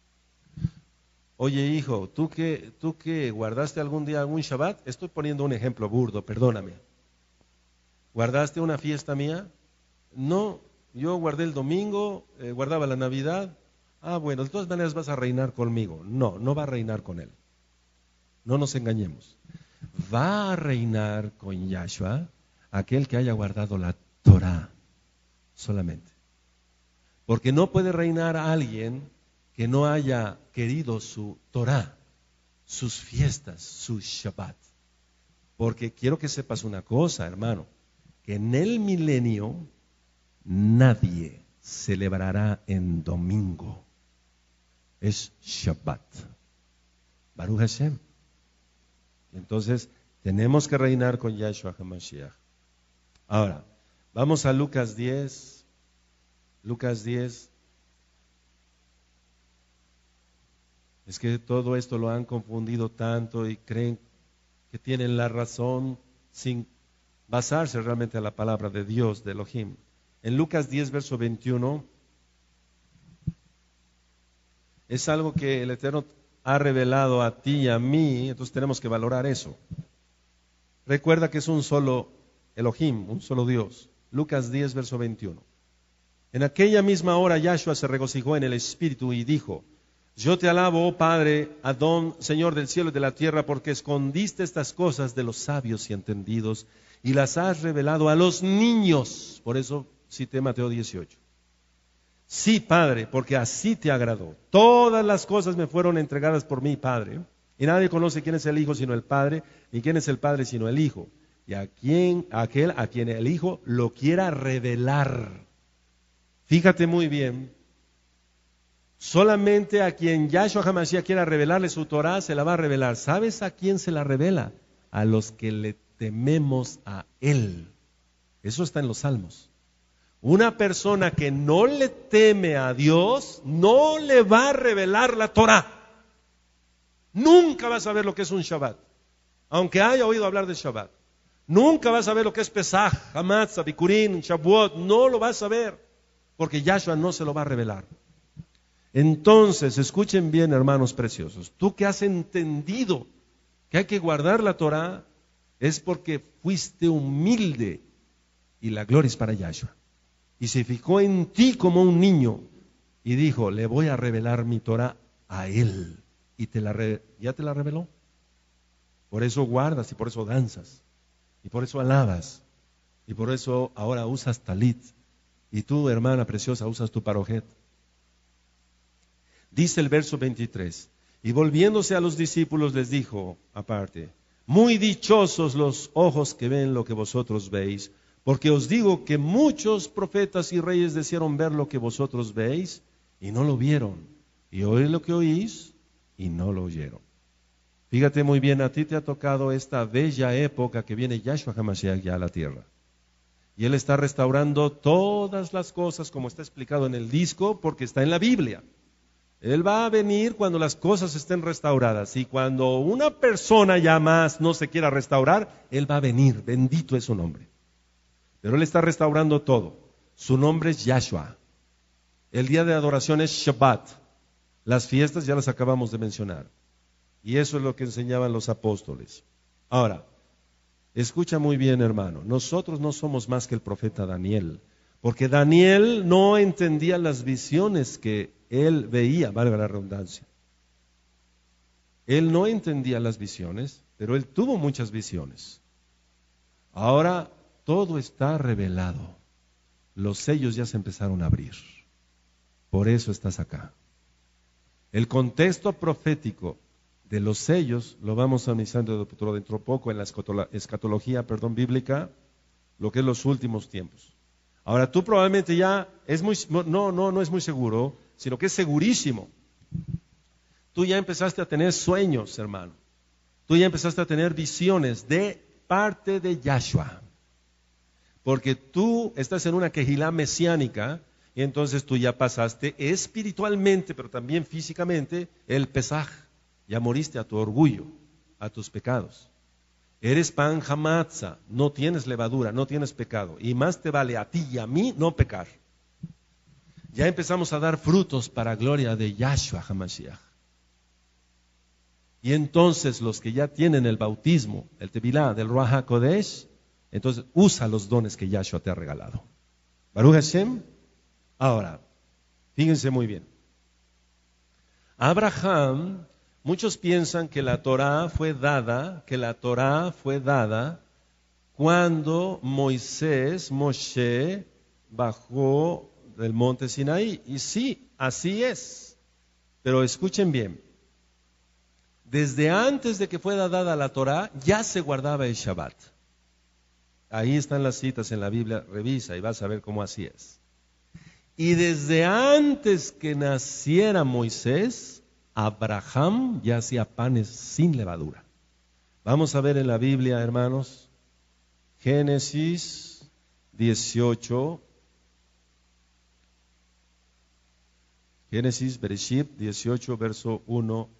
oye hijo, ¿tú que guardaste algún día algún Shabbat? Estoy poniendo un ejemplo burdo, perdóname. ¿Guardaste una fiesta mía? No, yo guardé el domingo, guardaba la Navidad. Bueno, de todas maneras vas a reinar conmigo. No, no va a reinar con Él. No nos engañemos. Va a reinar con Yahshua aquel que haya guardado la Torá solamente. Porque no puede reinar a alguien que no haya querido su Torá, sus fiestas, su Shabbat. Porque quiero que sepas una cosa, hermano, que en el milenio nadie celebrará en domingo. Es Shabbat. Baruch Hashem. Entonces, tenemos que reinar con Yahshua HaMashiach. Ahora, vamos a Lucas 10. Lucas 10. Es que todo esto lo han confundido tanto y creen que tienen la razón sin basarse realmente en la palabra de Dios, de Elohim. En Lucas 10, verso 21, es algo que el Eterno ha revelado a ti y a mí, entonces tenemos que valorar eso. Recuerda que es un solo Elohim, un solo Dios. Lucas 10, verso 21. En aquella misma hora Yahshua se regocijó en el Espíritu y dijo, yo te alabo, oh Padre, Adón, Señor del cielo y de la tierra, porque escondiste estas cosas de los sabios y entendidos y las has revelado a los niños. Por eso cité Mateo 18. Sí, Padre, porque así te agradó. Todas las cosas me fueron entregadas por mí, Padre. Y nadie conoce quién es el Hijo sino el Padre, ni quién es el Padre sino el Hijo. Y aquel a quien el Hijo lo quiera revelar. Fíjate muy bien, solamente a quien Yahshua HaMashiach quiera revelarle su Torah, se la va a revelar. ¿Sabes a quién se la revela? A los que le tememos a Él. Eso está en los Salmos. Una persona que no le teme a Dios, no le va a revelar la Torah. Nunca vas a saber lo que es un Shabbat, aunque haya oído hablar de Shabbat. Nunca vas a saber lo que es Pesach, Hamatzah, Bikurim, Shavuot. No lo vas a ver, porque Yahshua no se lo va a revelar. Entonces, escuchen bien, hermanos preciosos. Tú que has entendido que hay que guardar la Torah, es porque fuiste humilde y la gloria es para Yahshua. Y se fijó en ti como un niño y dijo, le voy a revelar mi Torah a Él. Y ya te la reveló. Por eso guardas y por eso danzas. Y por eso alabas. Y por eso ahora usas talit. Y tú, hermana preciosa, usas tu parojet. Dice el verso 23. Y volviéndose a los discípulos les dijo, aparte, muy dichosos los ojos que ven lo que vosotros veis, porque os digo que muchos profetas y reyes desearon ver lo que vosotros veis y no lo vieron, y oír lo que oís y no lo oyeron. Fíjate muy bien, a ti te ha tocado esta bella época que viene Yahshua HaMashiach ya a la tierra. Y Él está restaurando todas las cosas como está explicado en el disco, porque está en la Biblia. Él va a venir cuando las cosas estén restauradas. Y cuando una persona ya más no se quiera restaurar, Él va a venir. Bendito es su nombre. Pero Él está restaurando todo. Su nombre es Yahshua. El día de adoración es Shabbat. Las fiestas ya las acabamos de mencionar. Y eso es lo que enseñaban los apóstoles. Ahora, escucha muy bien, hermano. Nosotros no somos más que el profeta Daniel. Porque Daniel no entendía las visiones que él veía, valga la redundancia. Él no entendía las visiones, pero él tuvo muchas visiones. Ahora todo está revelado. Los sellos ya se empezaron a abrir. Por eso estás acá. El contexto profético de los sellos lo vamos a analizar dentro de poco en la escatología bíblica, lo que es los últimos tiempos. Ahora tú probablemente ya, no es muy seguro, sino que es segurísimo. Tú ya empezaste a tener sueños, hermano. Tú ya empezaste a tener visiones de parte de Yahshua. Porque tú estás en una quejilá mesiánica, y entonces tú ya pasaste espiritualmente, pero también físicamente, el Pesaj. Ya moriste a tu orgullo, a tus pecados. Eres pan hamatzah, no tienes levadura, no tienes pecado. Y más te vale a ti y a mí no pecar. Ya empezamos a dar frutos para gloria de Yahshua HaMashiach. Y entonces los que ya tienen el bautismo, el tevilá del Ruach HaKodesh, entonces usa los dones que Yahshua te ha regalado. Baruch Hashem. Ahora, fíjense muy bien. Abraham, muchos piensan que la Torá fue dada, cuando Moshe bajó del monte Sinaí. Y sí, así es. Pero escuchen bien. Desde antes de que fuera dada la Torá, ya se guardaba el Shabbat. Ahí están las citas en la Biblia, revisa y vas a ver cómo así es. Y desde antes que naciera Moisés, Abraham ya hacía panes sin levadura. Vamos a ver en la Biblia, hermanos, Génesis 18. Génesis, Bereshit 18, verso 1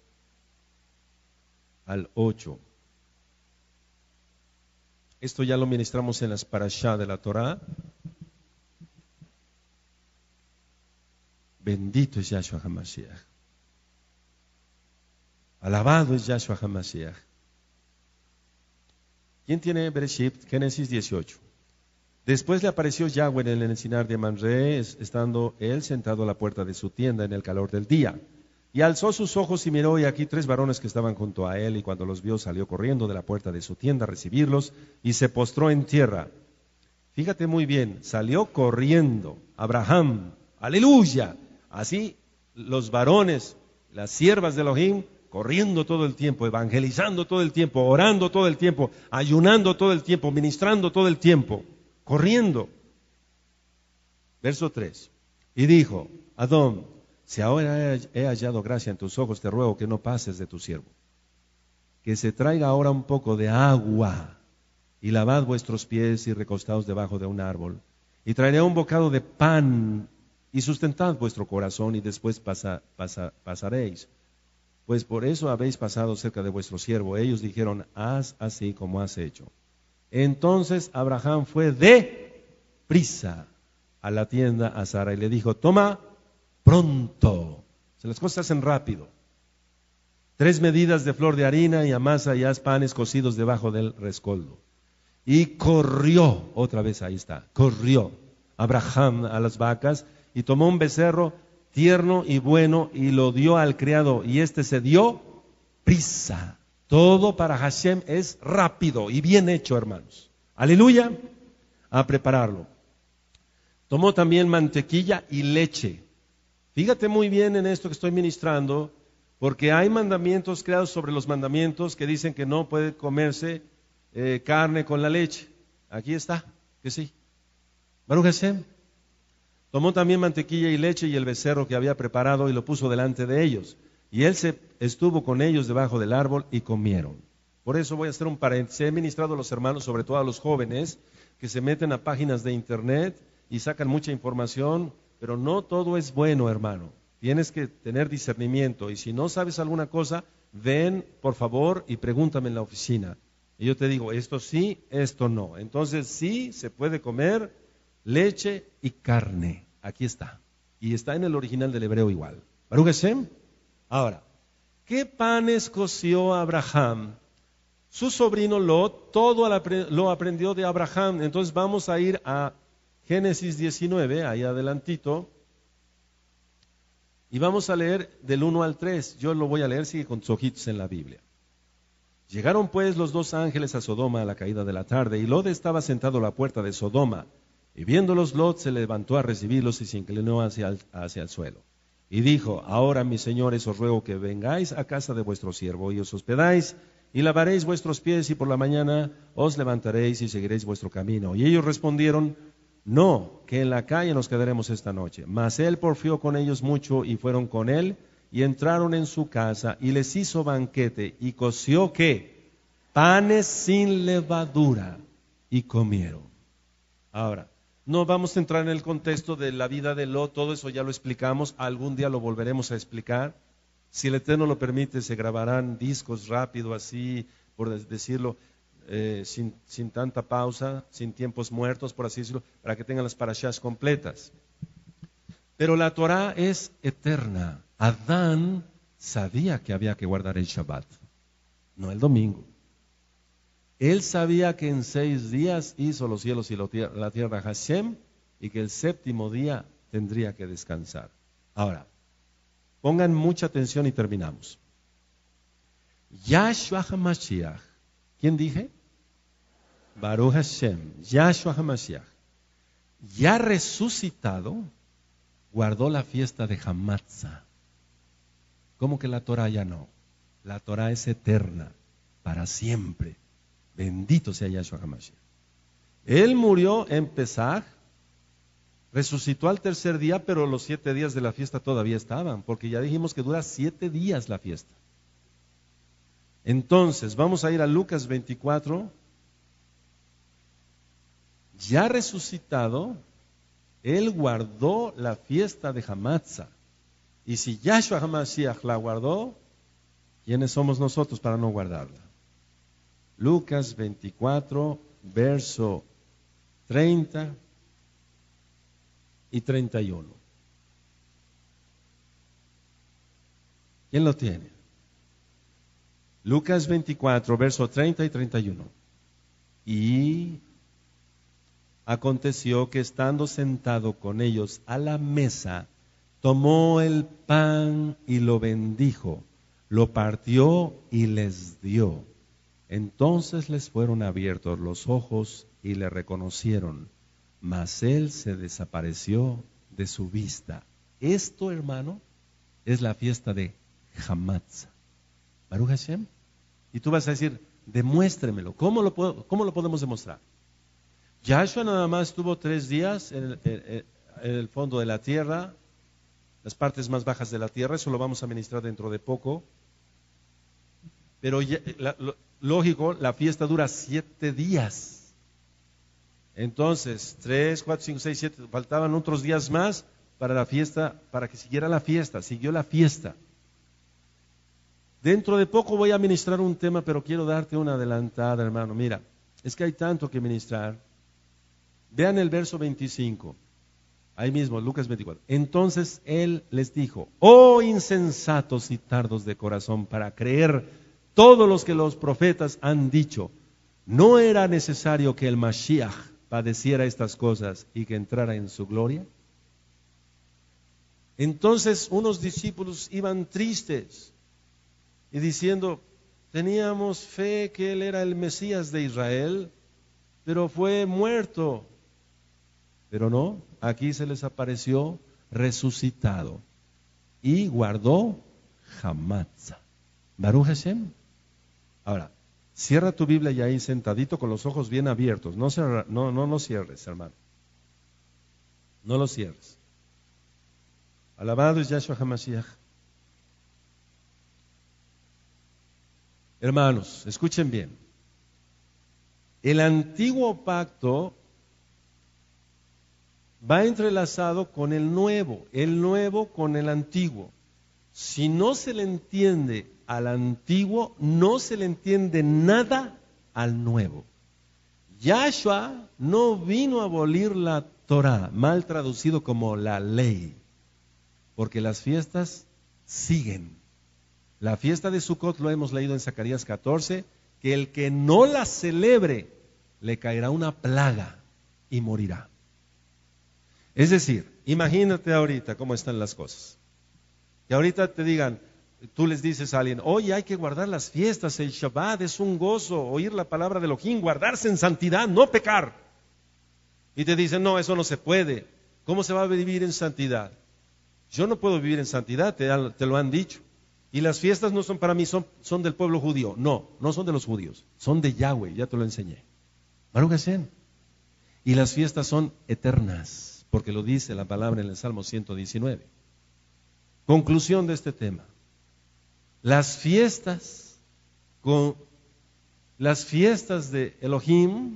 al 8. Esto ya lo ministramos en las parashá de la Torá. Bendito es Yahshua HaMashiach. Alabado es Yahshua HaMashiach. ¿Quién tiene Bereshit? Génesis 18. Después le apareció Yahweh en el encinar de Manre, estando él sentado a la puerta de su tienda en el calor del día. Y alzó sus ojos y miró, y aquí 3 varones que estaban junto a él, y cuando los vio salió corriendo de la puerta de su tienda a recibirlos, y se postró en tierra. Fíjate muy bien, salió corriendo Abraham, aleluya. Así los varones, las siervas de Elohim, corriendo todo el tiempo, evangelizando todo el tiempo, orando todo el tiempo, ayunando todo el tiempo, ministrando todo el tiempo, corriendo. Verso 3. Y dijo, Adón, si ahora he hallado gracia en tus ojos, te ruego que no pases de tu siervo. Que se traiga ahora un poco de agua, y lavad vuestros pies y recostaos debajo de un árbol. Y traeré un bocado de pan, y sustentad vuestro corazón, y después pasaréis. Pues por eso habéis pasado cerca de vuestro siervo. Ellos dijeron, haz así como has hecho. Entonces Abraham fue de prisa a la tienda a Sara y le dijo, toma pronto. Las cosas se hacen rápido. 3 medidas de flor de harina y amasa y haz panes cocidos debajo del rescoldo. Y corrió, otra vez ahí está, corrió Abraham a las vacas y tomó un becerro tierno y bueno y lo dio al criado y éste se dio prisa. Todo para Hashem es rápido y bien hecho, hermanos. Aleluya, a prepararlo. Tomó también mantequilla y leche. Fíjate muy bien en esto que estoy ministrando, porque hay mandamientos creados sobre los mandamientos que dicen que no puede comerse carne con la leche. Aquí está, que sí. Baruch Hashem. Tomó también mantequilla y leche y el becerro que había preparado y lo puso delante de ellos. Y él estuvo con ellos debajo del árbol y comieron. Por eso voy a hacer un paréntesis. He ministrado a los hermanos, sobre todo a los jóvenes, que se meten a páginas de internet y sacan mucha información, pero no todo es bueno, hermano. Tienes que tener discernimiento y si no sabes alguna cosa, ven por favor y pregúntame en la oficina. Y yo te digo, esto sí, esto no. Entonces sí se puede comer leche y carne. Aquí está. Y está en el original del hebreo igual. Baruch Hashem. Ahora, ¿qué panes coció Abraham? Su sobrino Lot, todo lo aprendió de Abraham. Entonces vamos a ir a Génesis 19, ahí adelantito. Y vamos a leer del 1 al 3. Yo lo voy a leer, sigue con tus ojitos en la Biblia. Llegaron pues los 2 ángeles a Sodoma a la caída de la tarde, y Lot estaba sentado a la puerta de Sodoma. Y viéndolos, Lot se levantó a recibirlos y se inclinó hacia el suelo. Y dijo, ahora mis señores, os ruego que vengáis a casa de vuestro siervo y os hospedáis, y lavaréis vuestros pies, y por la mañana os levantaréis y seguiréis vuestro camino. Y ellos respondieron, no, que en la calle nos quedaremos esta noche. Mas él porfió con ellos mucho, y fueron con él, y entraron en su casa, y les hizo banquete, y coció, ¿qué? Panes sin levadura, y comieron. Ahora, no vamos a entrar en el contexto de la vida de Lot, todo eso ya lo explicamos, algún día lo volveremos a explicar. Si el Eterno lo permite, se grabarán discos rápido, así, por decirlo, sin tanta pausa, sin tiempos muertos, por así decirlo, para que tengan las parashas completas. Pero la Torah es eterna. Adán sabía que había que guardar el Shabbat, no el domingo. Él sabía que en 6 días hizo los cielos y la tierra Hashem, y que el 7º día tendría que descansar. Ahora, pongan mucha atención y terminamos. Yahshua HaMashiach, ¿quién dije? Baruch Hashem, Yahshua HaMashiach, ya resucitado, guardó la fiesta de Hamatzah. ¿Cómo que la Torah ya no? La Torah es eterna, para siempre. Bendito sea Yahshua HaMashiach. Él murió en Pesaj, resucitó al 3er día, pero los 7 días de la fiesta todavía estaban, porque ya dijimos que dura 7 días la fiesta. Entonces, vamos a ir a Lucas 24. Ya resucitado, él guardó la fiesta de Hamatzah. Y si Yahshua HaMashiach la guardó, ¿quiénes somos nosotros para no guardarla? Lucas 24, verso 30 y 31. ¿Quién lo tiene? Lucas 24, verso 30 y 31. Y aconteció que estando sentado con ellos a la mesa, tomó el pan y lo bendijo, lo partió y les dio. Entonces les fueron abiertos los ojos y le reconocieron, mas él se desapareció de su vista. Esto, hermano, es la fiesta de Hamatzah. Baruch Hashem. Y tú vas a decir, demuéstremelo. ¿Cómo lo podemos demostrar? Yahshua nada más tuvo 3 días el fondo de la tierra, las partes más bajas de la tierra, eso lo vamos a ministrar dentro de poco. Pero lógico, la fiesta dura 7 días. Entonces, 3, 4, 5, 6, 7, faltaban otros días más para la fiesta, para que siguiera la fiesta. Siguió la fiesta. Dentro de poco voy a ministrar un tema, pero quiero darte una adelantada, hermano. Mira, es que hay tanto que ministrar. Vean el verso 25. Ahí mismo, Lucas 24. Entonces él les dijo: oh insensatos y tardos de corazón para creer todos los que los profetas han dicho. ¿No era necesario que el Mashiach padeciera estas cosas y que entrara en su gloria? Entonces unos discípulos iban tristes y diciendo: teníamos fe que él era el Mesías de Israel, pero fue muerto. Pero no, aquí se les apareció resucitado y guardó Hamatza. Baruch Hashem. Ahora, cierra tu Biblia y ahí sentadito con los ojos bien abiertos. No cierres, hermano. No lo cierres. Alabado es Yahshua HaMashiach. Hermanos, escuchen bien. El antiguo pacto va entrelazado con el nuevo con el antiguo. Si no se le entiende al antiguo, no se le entiende nada al nuevo. Yahshua no vino a abolir la Torah, mal traducido como la ley, porque las fiestas siguen. La fiesta de Sukkot lo hemos leído en Zacarías 14, que el que no la celebre le caerá una plaga y morirá. Es decir, imagínate ahorita cómo están las cosas. Que ahorita te digan, tú les dices a alguien: oye, hay que guardar las fiestas, el Shabbat es un gozo, oír la palabra de Elohim, guardarse en santidad, no pecar. Y te dicen: no, eso no se puede. ¿Cómo se va a vivir en santidad? Yo no puedo vivir en santidad, te lo han dicho. Y las fiestas no son para mí, son del pueblo judío. No, no son de los judíos, son de Yahweh, ya te lo enseñé. Baruch Hashem. Y las fiestas son eternas, porque lo dice la palabra en el Salmo 119. Conclusión de este tema. Las fiestas de Elohim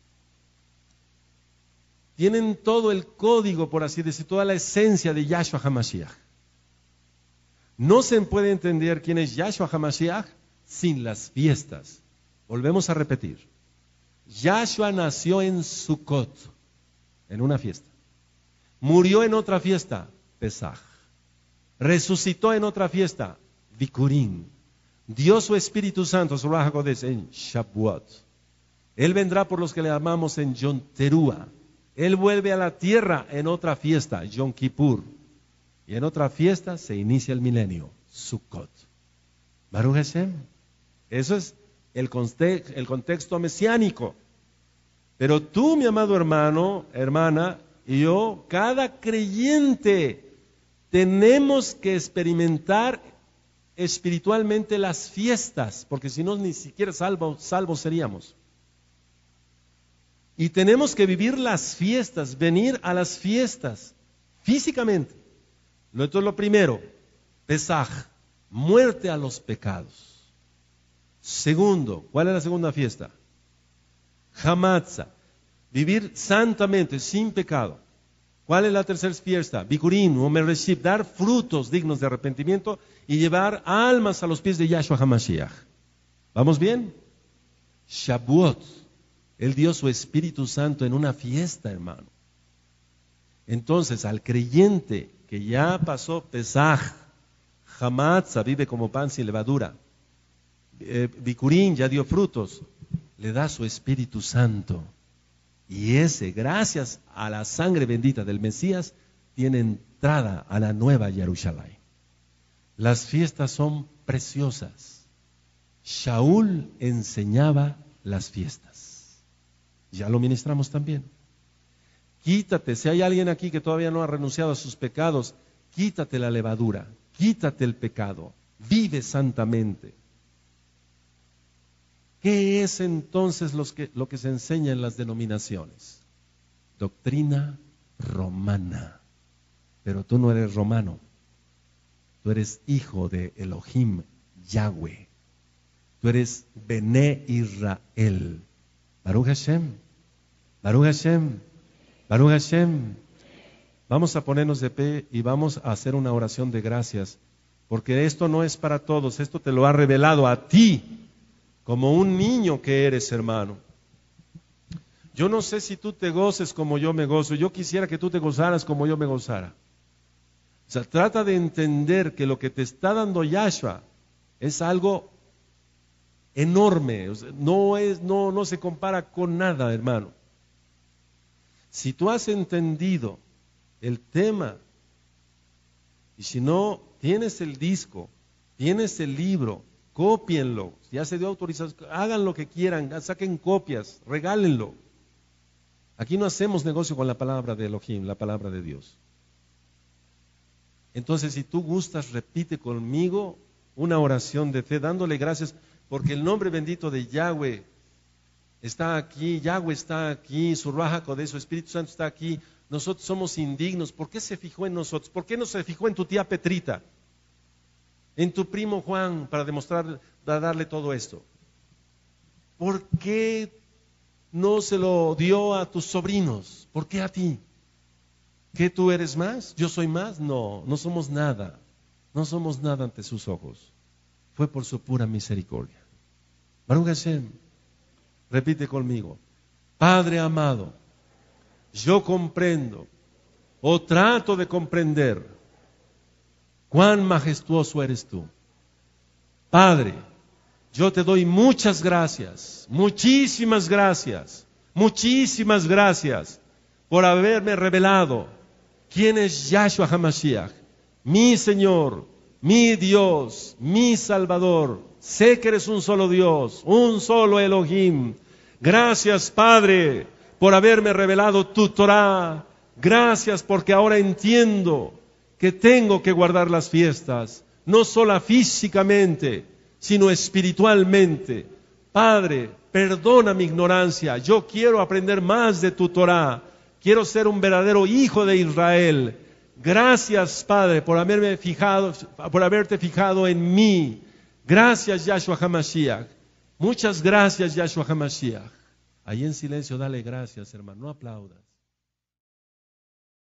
tienen todo el código, por así decir, toda la esencia de Yahshua HaMashiach. No se puede entender quién es Yahshua HaMashiach sin las fiestas. Volvemos a repetir. Yahshua nació en Sukkot, en una fiesta. Murió en otra fiesta, Pesaj. Resucitó en otra fiesta, Bikurim. Dio su Espíritu Santo, su Ruach HaKodesh, en Shavuot. Él vendrá por los que le amamos en Yom Teruah. Él vuelve a la tierra en otra fiesta, Yom Kippur. Y en otra fiesta se inicia el milenio, Sukkot. Baruch Hashem. Eso es el contexto mesiánico. Pero tú, mi amado hermano, hermana, y yo, cada creyente, tenemos que experimentar espiritualmente las fiestas, porque si no, ni siquiera salvos seríamos. Y tenemos que vivir las fiestas, venir a las fiestas físicamente. Entonces, lo primero, Pesaj, muerte a los pecados. Segundo, ¿cuál es la segunda fiesta? Hamatza, vivir santamente, sin pecado. ¿Cuál es la tercera fiesta? Bikurim o Mereshit, dar frutos dignos de arrepentimiento y llevar almas a los pies de Yahshua HaMashiach. ¿Vamos bien? Shavuot, Él dio su Espíritu Santo en una fiesta, hermano. Entonces, al creyente que ya pasó Pesaj, Hamatza, vive como pan sin levadura, Bikurim ya dio frutos, le da su Espíritu Santo. Y ese, gracias a la sangre bendita del Mesías, tiene entrada a la nueva Jerusalén. Las fiestas son preciosas. Shaul enseñaba las fiestas. Ya lo ministramos también. Quítate, si hay alguien aquí que todavía no ha renunciado a sus pecados, quítate la levadura, quítate el pecado, vive santamente. ¿Qué es entonces lo que se enseña en las denominaciones? Doctrina romana. Pero tú no eres romano. Tú eres hijo de Elohim, Yahweh. Tú eres Bené Israel. Baruch Hashem. Baruch Hashem. Baruch Hashem. Vamos a ponernos de pie y vamos a hacer una oración de gracias. Porque esto no es para todos. Esto te lo ha revelado a ti. Como un niño que eres, hermano. Yo no sé si tú te goces como yo me gozo. Yo quisiera que tú te gozaras como yo me gozara. O sea, trata de entender que lo que te está dando Yahshua es algo enorme. O sea, no se compara con nada, hermano. Si tú has entendido el tema, y si no, tienes el disco, tienes el libro, cópienlo. Ya se dio autorización, hagan lo que quieran, saquen copias, regálenlo. Aquí no hacemos negocio con la palabra de Elohim, la palabra de Dios. Entonces, si tú gustas, repite conmigo una oración de fe, dándole gracias, porque el nombre bendito de Yahweh está aquí, Yahweh está aquí, su Ruach HaKodesh, su Espíritu Santo está aquí. Nosotros somos indignos. ¿Por qué se fijó en nosotros? ¿Por qué no se fijó en tu tía Petrita? En tu primo Juan, para darle todo esto. ¿Por qué no se lo dio a tus sobrinos? ¿Por qué a ti? ¿Qué tú eres más? ¿Yo soy más? No, no somos nada. No somos nada ante sus ojos. Fue por su pura misericordia. Baruch Hashem, repite conmigo. Padre amado, yo comprendo o trato de comprender cuán majestuoso eres tú. Padre, yo te doy muchas gracias, muchísimas gracias por haberme revelado quién es Yahshua HaMashiach, mi Señor, mi Dios, mi Salvador. Sé que eres un solo Dios, un solo Elohim. Gracias, Padre, por haberme revelado tu Torah. Gracias porque ahora entiendo que tengo que guardar las fiestas, no solo físicamente, sino espiritualmente. Padre, perdona mi ignorancia. Yo quiero aprender más de tu Torah. Quiero ser un verdadero hijo de Israel. Gracias, Padre, por haberte fijado en mí. Gracias, Yahshua HaMashiach. Muchas gracias, Yahshua HaMashiach. Ahí en silencio, dale gracias, hermano. No aplaudas.